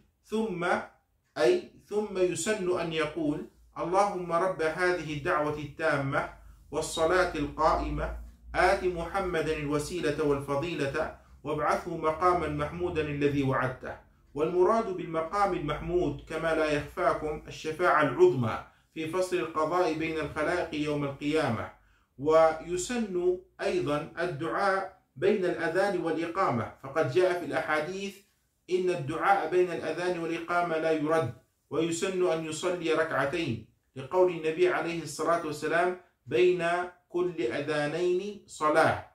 ثم يسن أن يقول اللهم رب هذه الدعوة التامة والصلاة القائمة آت محمدا الوسيلة والفضيلة وابعثه مقاما محمودا الذي وعدته. والمراد بالمقام المحمود كما لا يخفاكم الشفاعة العظمى في فصل القضاء بين الخلائق يوم القيامة. ويسن أيضا الدعاء بين الأذان والإقامة، فقد جاء في الأحاديث إن الدعاء بين الأذان والإقامة لا يرد، ويسن أن يصلي ركعتين لقول النبي عليه الصلاة والسلام بين كل أذانين صلاة.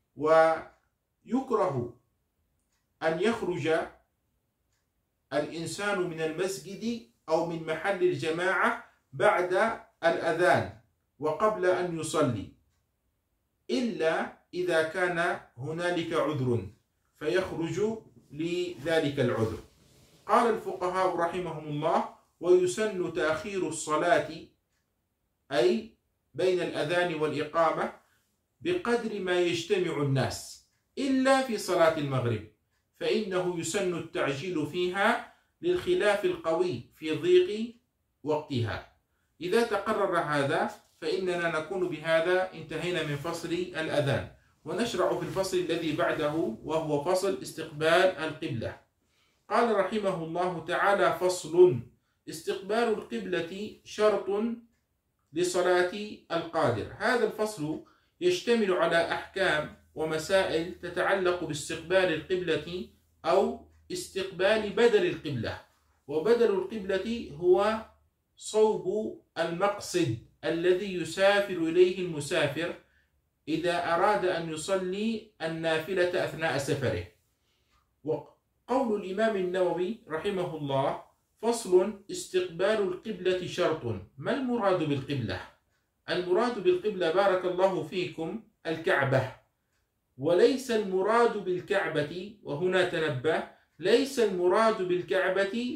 ويكره أن يخرج الإنسان من المسجد أو من محل الجماعة بعد الأذان وقبل أن يصلي إلا إذا كان هنالك عذر فيخرج لذلك العذر. قال الفقهاء رحمهم الله ويسن تأخير الصلاة أي بين الأذان والإقامة بقدر ما يجتمع الناس إلا في صلاة المغرب، فإنه يسن التعجيل فيها للخلاف القوي في ضيق وقتها. إذا تقرر هذا فإننا نكون بهذا انتهينا من فصل الأذان، ونشرع في الفصل الذي بعده وهو فصل استقبال القبلة. قال رحمه الله تعالى فصل استقبال القبلة شرط لصلاة القادر. هذا الفصل يشتمل على أحكام ومسائل تتعلق باستقبال القبلة أو استقبال بدل القبلة. وبدل القبلة هو صوب المقصد الذي يسافر إليه المسافر إذا أراد أن يصلي النافلة أثناء سفره. وقول الإمام النووي رحمه الله فصل استقبال القبلة شرط. ما المراد بالقبلة؟ المراد بالقبلة بارك الله فيكم الكعبة، وليس المراد بالكعبة، وهنا تنبه، ليس المراد بالكعبة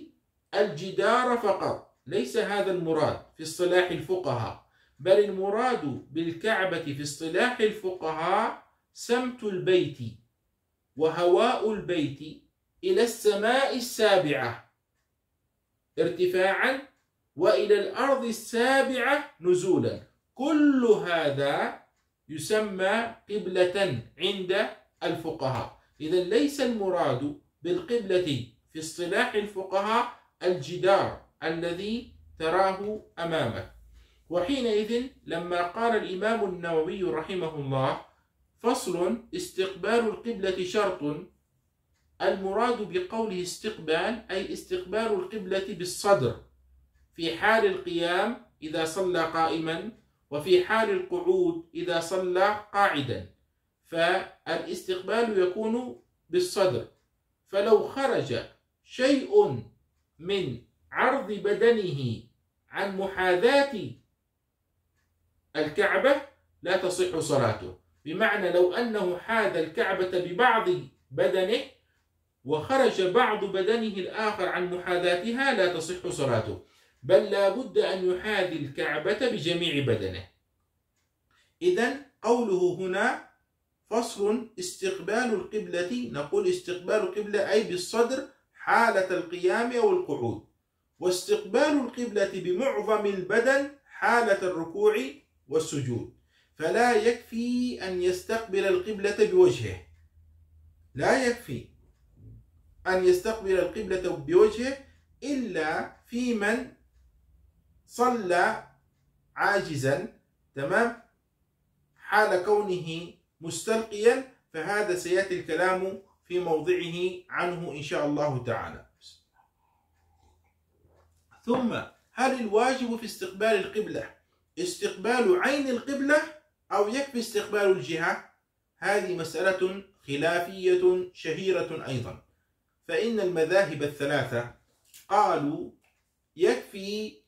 الجدار فقط، ليس هذا المراد في اصطلاح الفقهاء، بل المراد بالكعبة في اصطلاح الفقهاء سمت البيت وهواء البيت إلى السماء السابعة ارتفاعا وإلى الأرض السابعة نزولا، كل هذا يسمى قبلة عند الفقهاء. إذن ليس المراد بالقبلة في اصطلاح الفقهاء الجدار الذي تراه أمامك. وحينئذ لما قال الإمام النووي رحمه الله: فصل: استقبال القبلة شرط، المراد بقوله استقبال أي استقبال القبلة بالصدر في حال القيام إذا صلى قائما، وفي حال القعود إذا صلى قاعدا، فالاستقبال يكون بالصدر. فلو خرج شيء من عرض بدنه عن محاذاة الكعبة لا تصح صلاته، بمعنى لو أنه حاذ الكعبة ببعض بدنه وخرج بعض بدنه الآخر عن محاذاتها لا تصح صلاته، بل لا بد أن يحاذي الكعبة بجميع بدنه. إذن قوله هنا فصل: استقبال القبلة، نقول استقبال القبلة أي بالصدر حالة القيام أو القعود، واستقبال القبلة بمعظم البدن حالة الركوع والسجود. فلا يكفي أن يستقبل القبلة بوجهه، لا يكفي أن يستقبل القبلة بوجهه إلا في من صلى عاجزا، تمام، حال كونه مستلقيا، فهذا سيأتي الكلام في موضعه عنه إن شاء الله تعالى. ثم هل الواجب في استقبال القبلة استقبال عين القبلة أو يكفي استقبال الجهة؟ هذه مسألة خلافية شهيرة أيضا، فإن المذاهب الثلاثة قالوا يكفي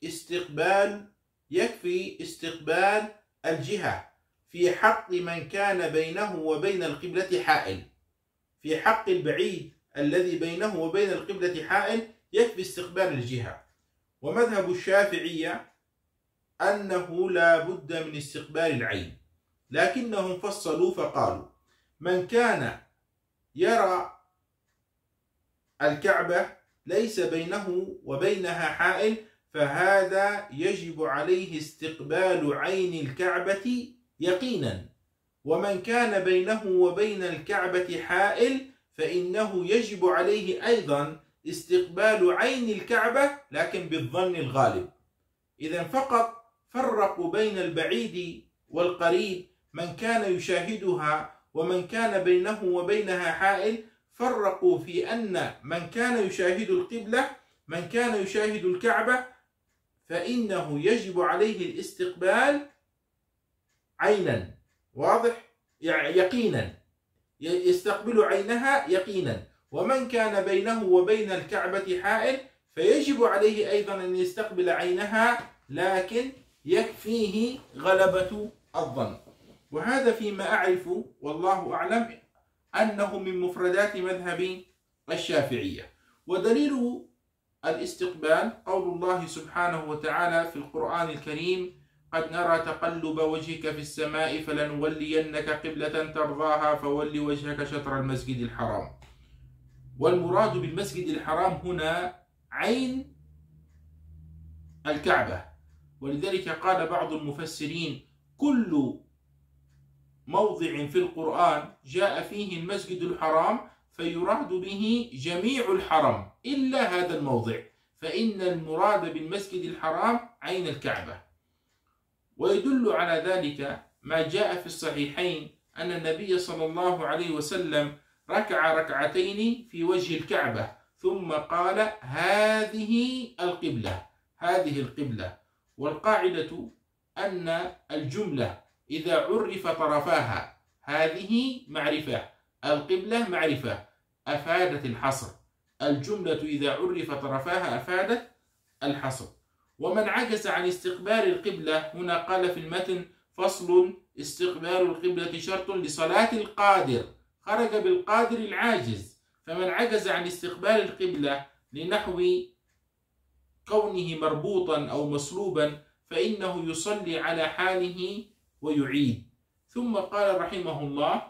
استقبال الجهة في حق من كان بينه وبين القبلة حائل، في حق البعيد الذي بينه وبين القبلة حائل يكفي استقبال الجهة. ومذهب الشافعية أنه لا بد من استقبال العين، لكنهم فصلوا فقالوا من كان يرى الكعبة ليس بينه وبينها حائل فهذا يجب عليه استقبال عين الكعبة يقينا، ومن كان بينه وبين الكعبة حائل فإنه يجب عليه أيضا استقبال عين الكعبة لكن بالظن الغالب. إذن فقط فرقوا بين البعيد والقريب، من كان يشاهدها ومن كان بينه وبينها حائل، فرقوا في أن من كان يشاهد القبلة، من كان يشاهد الكعبة، فإنه يجب عليه الاستقبال عينا، واضح؟ يقينا، يستقبل عينها يقينا. ومن كان بينه وبين الكعبة حائل فيجب عليه أيضا أن يستقبل عينها، لكن يكفيه غلبة الظن. وهذا فيما أعرف والله أعلم أنه من مفردات مذهب الشافعية. ودليل الاستقبال قول الله سبحانه وتعالى في القرآن الكريم: قد نرى تقلب وجهك في السماء فلنولينك قبلة ترضاها فول وجهك شطر المسجد الحرام. والمراد بالمسجد الحرام هنا عين الكعبة، ولذلك قال بعض المفسرين: كل موضع في القرآن جاء فيه المسجد الحرام فيراد به جميع الحرم إلا هذا الموضع، فإن المراد بالمسجد الحرام عين الكعبة. ويدل على ذلك ما جاء في الصحيحين أن النبي صلى الله عليه وسلم ركع ركعتين في وجه الكعبة ثم قال: هذه القبلة، هذه القبلة. والقاعدة أن الجملة إذا عرف طرفاها، هذه معرفة، القبلة معرفة، أفادت الحصر. الجملة إذا عرف طرفاها أفادت الحصر. ومن عجز عن استقبال القبلة هنا قال في المتن: فصل: استقبال القبلة شرط لصلاة القادر، خرج بالقادر العاجز. فمن عجز عن استقبال القبلة لنحو كونه مربوطا أو مصلوبا فإنه يصلي على حاله ويعيد. ثم قال رحمه الله: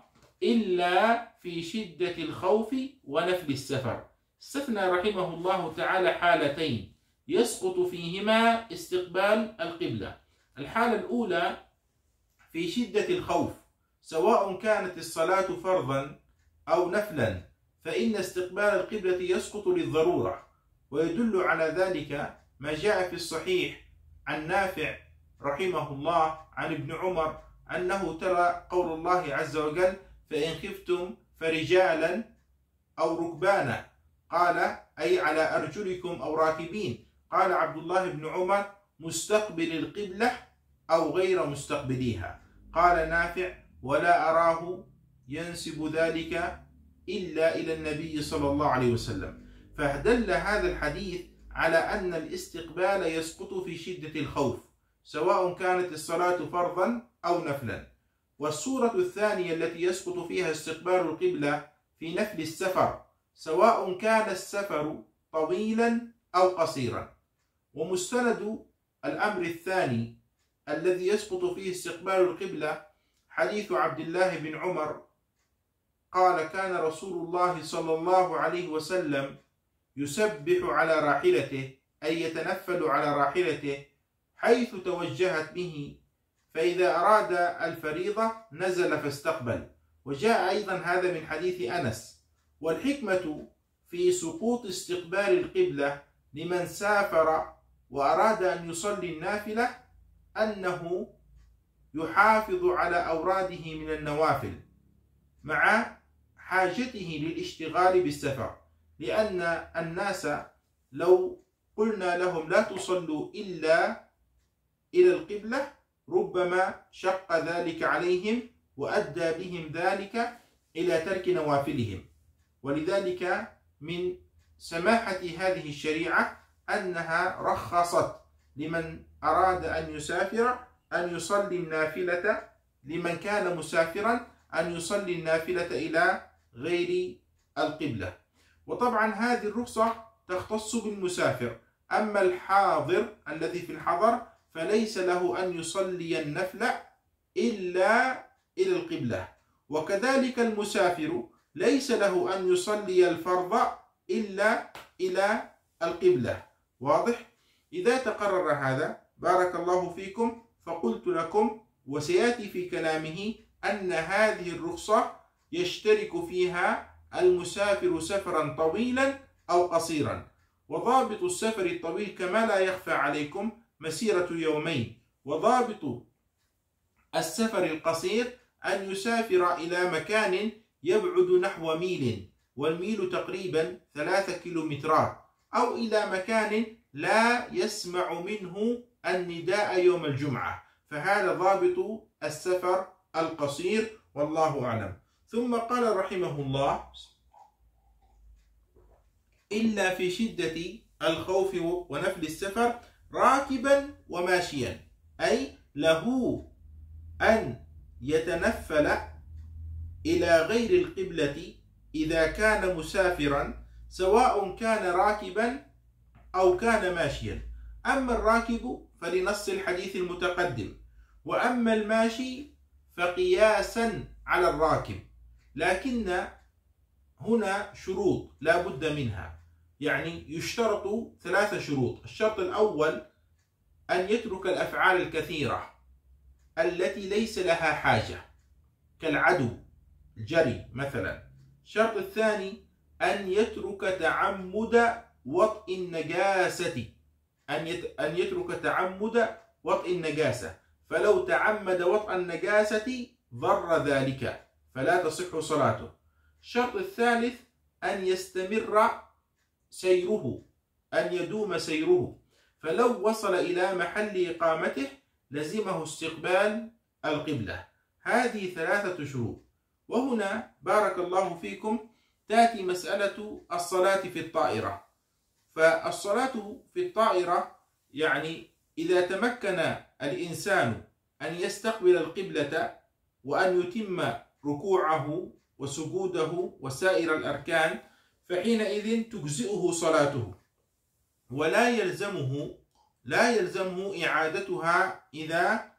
إلا في شدة الخوف ونفل السفر. استثنى رحمه الله تعالى حالتين يسقط فيهما استقبال القبلة. الحالة الأولى في شدة الخوف، سواء كانت الصلاة فرضا أو نفلا، فإن استقبال القبلة يسقط للضرورة، ويدل على ذلك ما جاء في الصحيح عن نافع رحمه الله عن ابن عمر أنه ترى قول الله عز وجل: فإن خفتم فرجالا أو ركبانا، قال أي على أرجلكم أو راكبين. قال عبد الله بن عمر: مستقبل القبلة أو غير مستقبليها. قال نافع: ولا أراه ينسب ذلك إلا إلى النبي صلى الله عليه وسلم. فدل هذا الحديث على أن الاستقبال يسقط في شدة الخوف، سواء كانت الصلاة فرضا أو نفلا. والصورة الثانية التي يسقط فيها استقبال القبلة في نفل السفر، سواء كان السفر طويلا أو قصيرا. ومستند الأمر الثاني الذي يسقط فيه استقبال القبلة حديث عبد الله بن عمر قال: كان رسول الله صلى الله عليه وسلم يسبح على راحلته، أي يتنفل على راحلته حيث توجهت به، فإذا أراد الفريضة نزل فاستقبل. وجاء أيضا هذا من حديث أنس. والحكمة في سقوط استقبال القبلة لمن سافر وأراد أن يصلي النافلة أنه يحافظ على أوراده من النوافل مع حاجته للاشتغال بالسفر، لأن الناس لو قلنا لهم لا تصلوا إلا إلى القبلة ربما شق ذلك عليهم وأدى بهم ذلك إلى ترك نوافلهم. ولذلك من سماحة هذه الشريعة أنها رخصت لمن أراد أن يسافر أن يصلي النافلة، لمن كان مسافرا أن يصلي النافلة إلى غير القبلة. وطبعا هذه الرخصة تختص بالمسافر، أما الحاضر الذي في الحضر فليس له أن يصلي النفل إلا إلى القبلة. وكذلك المسافر ليس له أن يصلي الفرض إلا إلى القبلة. واضح؟ إذا تقرر هذا بارك الله فيكم فقلت لكم، وسيأتي في كلامه، أن هذه الرخصة يشترك فيها المسافر سفرا طويلا أو قصيرا. وضابط السفر الطويل كما لا يخفى عليكم مسيرة يومين، وضابط السفر القصير أن يسافر إلى مكان يبعد نحو ميل، والميل تقريبا 3 كيلومترات، أو إلى مكان لا يسمع منه النداء يوم الجمعة، فهذا ضابط السفر القصير والله أعلم. ثم قال رحمه الله: إلا في شدة الخوف ونفل السفر راكبا وماشيا، أي له أن يتنفل إلى غير القبلة إذا كان مسافرا، سواء كان راكبا أو كان ماشيا. أما الراكب فلنص الحديث المتقدم، وأما الماشي فقياسا على الراكب. لكن هنا شروط لا بد منها، يعني يشترط 3 شروط. الشرط الأول أن يترك الأفعال الكثيرة التي ليس لها حاجة كالعدو الجري مثلا. الشرط الثاني أن يترك تعمد وطئ النجاسة، أن يترك تعمد وطئ النجاسة، فلو تعمد وطئ النجاسة ضر ذلك فلا تصح صلاته. الشرط الثالث أن يستمر سيره، أن يدوم سيره، فلو وصل إلى محل إقامته لزمه استقبال القبلة. هذه 3 شروط. وهنا بارك الله فيكم تأتي مسألة الصلاة في الطائرة. فالصلاة في الطائرة يعني إذا تمكن الإنسان أن يستقبل القبلة وأن يتم ركوعه وسجوده وسائر الأركان فحينئذ تجزئه صلاته. ولا يلزمه إعادتها إذا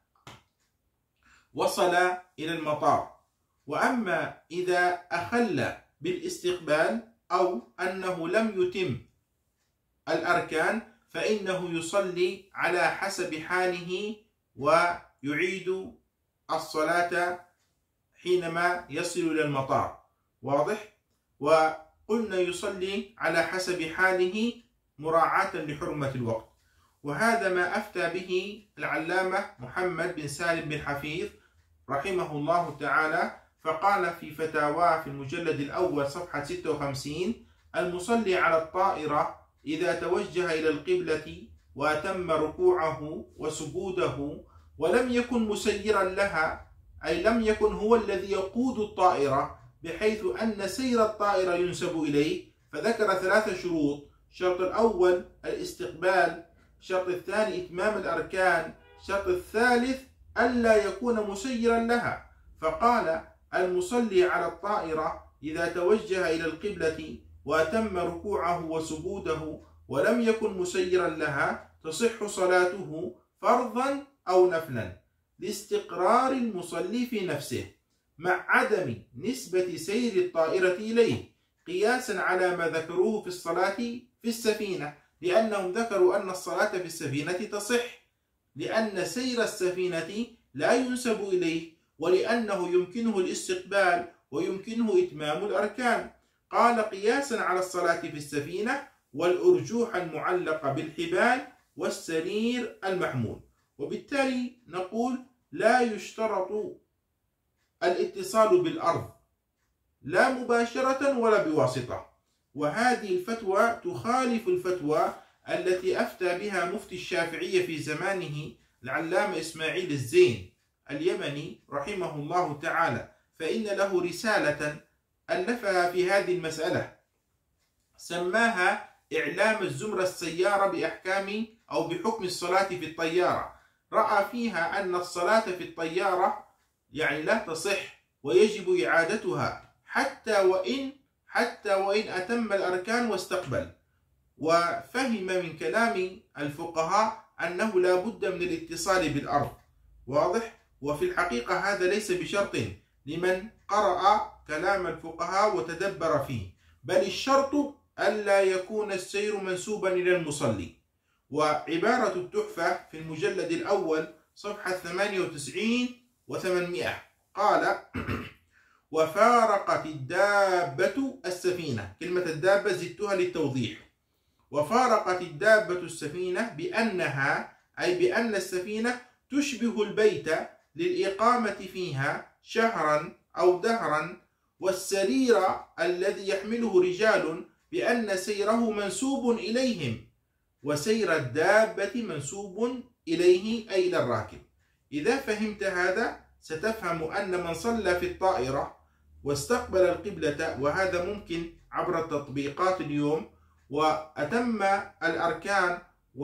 وصل إلى المطار. وأما إذا أخل بالاستقبال أو أنه لم يتم الأركان فإنه يصلي على حسب حاله ويعيد الصلاة حينما يصل إلى المطار. واضح؟ وقلنا يصلي على حسب حاله مراعاة لحرمة الوقت. وهذا ما أفتى به العلامة محمد بن سالم بن حفيظ رحمه الله تعالى، فقال في فتاواه في المجلد الأول صفحة 56: المصلي على الطائرة إذا توجه إلى القبلة وأتم ركوعه وسجوده ولم يكن مسيرا لها، أي لم يكن هو الذي يقود الطائرة بحيث أن سير الطائرة ينسب إليه، فذكر 3 شروط: الشرط الأول الاستقبال، الشرط الثاني إتمام الأركان، الشرط الثالث ألا يكون مسيرا لها. فقال: المصلي على الطائرة إذا توجه إلى القبلة وأتم ركوعه وسجوده ولم يكن مسيرا لها تصح صلاته فرضا أو نفلا لاستقرار المصلي في نفسه مع عدم نسبة سير الطائرة إليه، قياسا على ما ذكروه في الصلاة في السفينة، لأنهم ذكروا أن الصلاة في السفينة تصح لأن سير السفينة لا ينسب إليه، ولأنه يمكنه الاستقبال ويمكنه إتمام الأركان. قال: قياسا على الصلاة في السفينة والأرجوح المعلقة بالحبال والسرير المحمول. وبالتالي نقول لا يشترط الاتصال بالأرض لا مباشرة ولا بواسطة. وهذه الفتوى تخالف الفتوى التي أفتى بها مفتي الشافعية في زمانه العلامة إسماعيل الزين اليمني رحمه الله تعالى، فإن له رسالة ألفها في هذه المسألة سماها إعلام الزمرة السيارة بأحكام أو بحكم الصلاة في الطيارة. رأى فيها أن الصلاة في الطيارة لا تصح ويجب إعادتها حتى وإن أتم الأركان واستقبل. وفهم من كلام الفقهاء أنه لا بد من الاتصال بالأرض. واضح؟ وفي الحقيقة هذا ليس بشرط لمن قرأ كلام الفقهاء وتدبر فيه، بل الشرط ألا يكون السير منسوبا إلى المصلي. وعبارة التحفة في المجلد الأول صفحة 98 و800 قال: وفارقت الدابة السفينة، كلمة الدابة زدتها للتوضيح، وفارقت الدابة السفينة بأنها أي بأن السفينة تشبه البيت للإقامة فيها شهرا أو دهرا، والسرير الذي يحمله رجال بأن سيره منسوب إليهم، وسير الدابة منسوب إليه أي إلى الراكب. إذا فهمت هذا ستفهم أن من صلى في الطائرة واستقبل القبلة، وهذا ممكن عبر التطبيقات اليوم، وأتم الأركان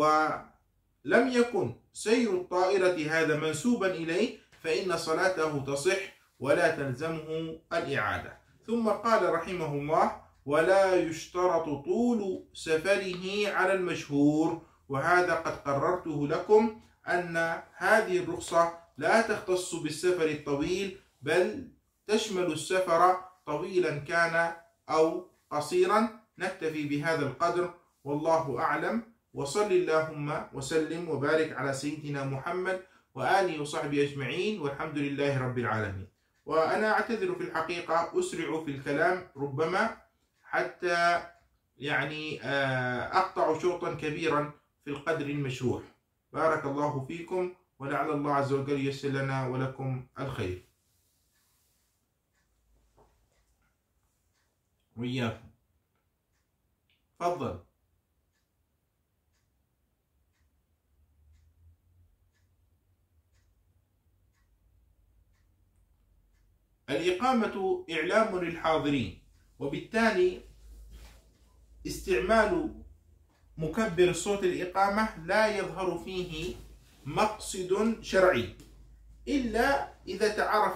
ولم يكن سير الطائرة هذا منسوبا إليه، فإن صلاته تصح ولا تلزمه الإعادة. ثم قال رحمه الله: ولا يشترط طول سفره على المشهور. وهذا قد قررته لكم أن هذه الرخصة لا تختص بالسفر الطويل، بل تشمل السفر طويلا كان أو قصيرا. نكتفي بهذا القدر والله أعلم، وصل اللهم وسلم وبارك على سيدنا محمد وآله وصحبه أجمعين، والحمد لله رب العالمين. وأنا أعتذر في الحقيقة، أسرع في الكلام ربما حتى أقطع شوطا كبيرا في القدر المشروع. بارك الله فيكم، ولعل الله عز وجل ييسر لنا ولكم الخير وإياكم. تفضل. الإقامة إعلام للحاضرين، وبالتالي استعمال مكبر صوت الإقامة لا يظهر فيه مقصد شرعي إلا إذا تعرف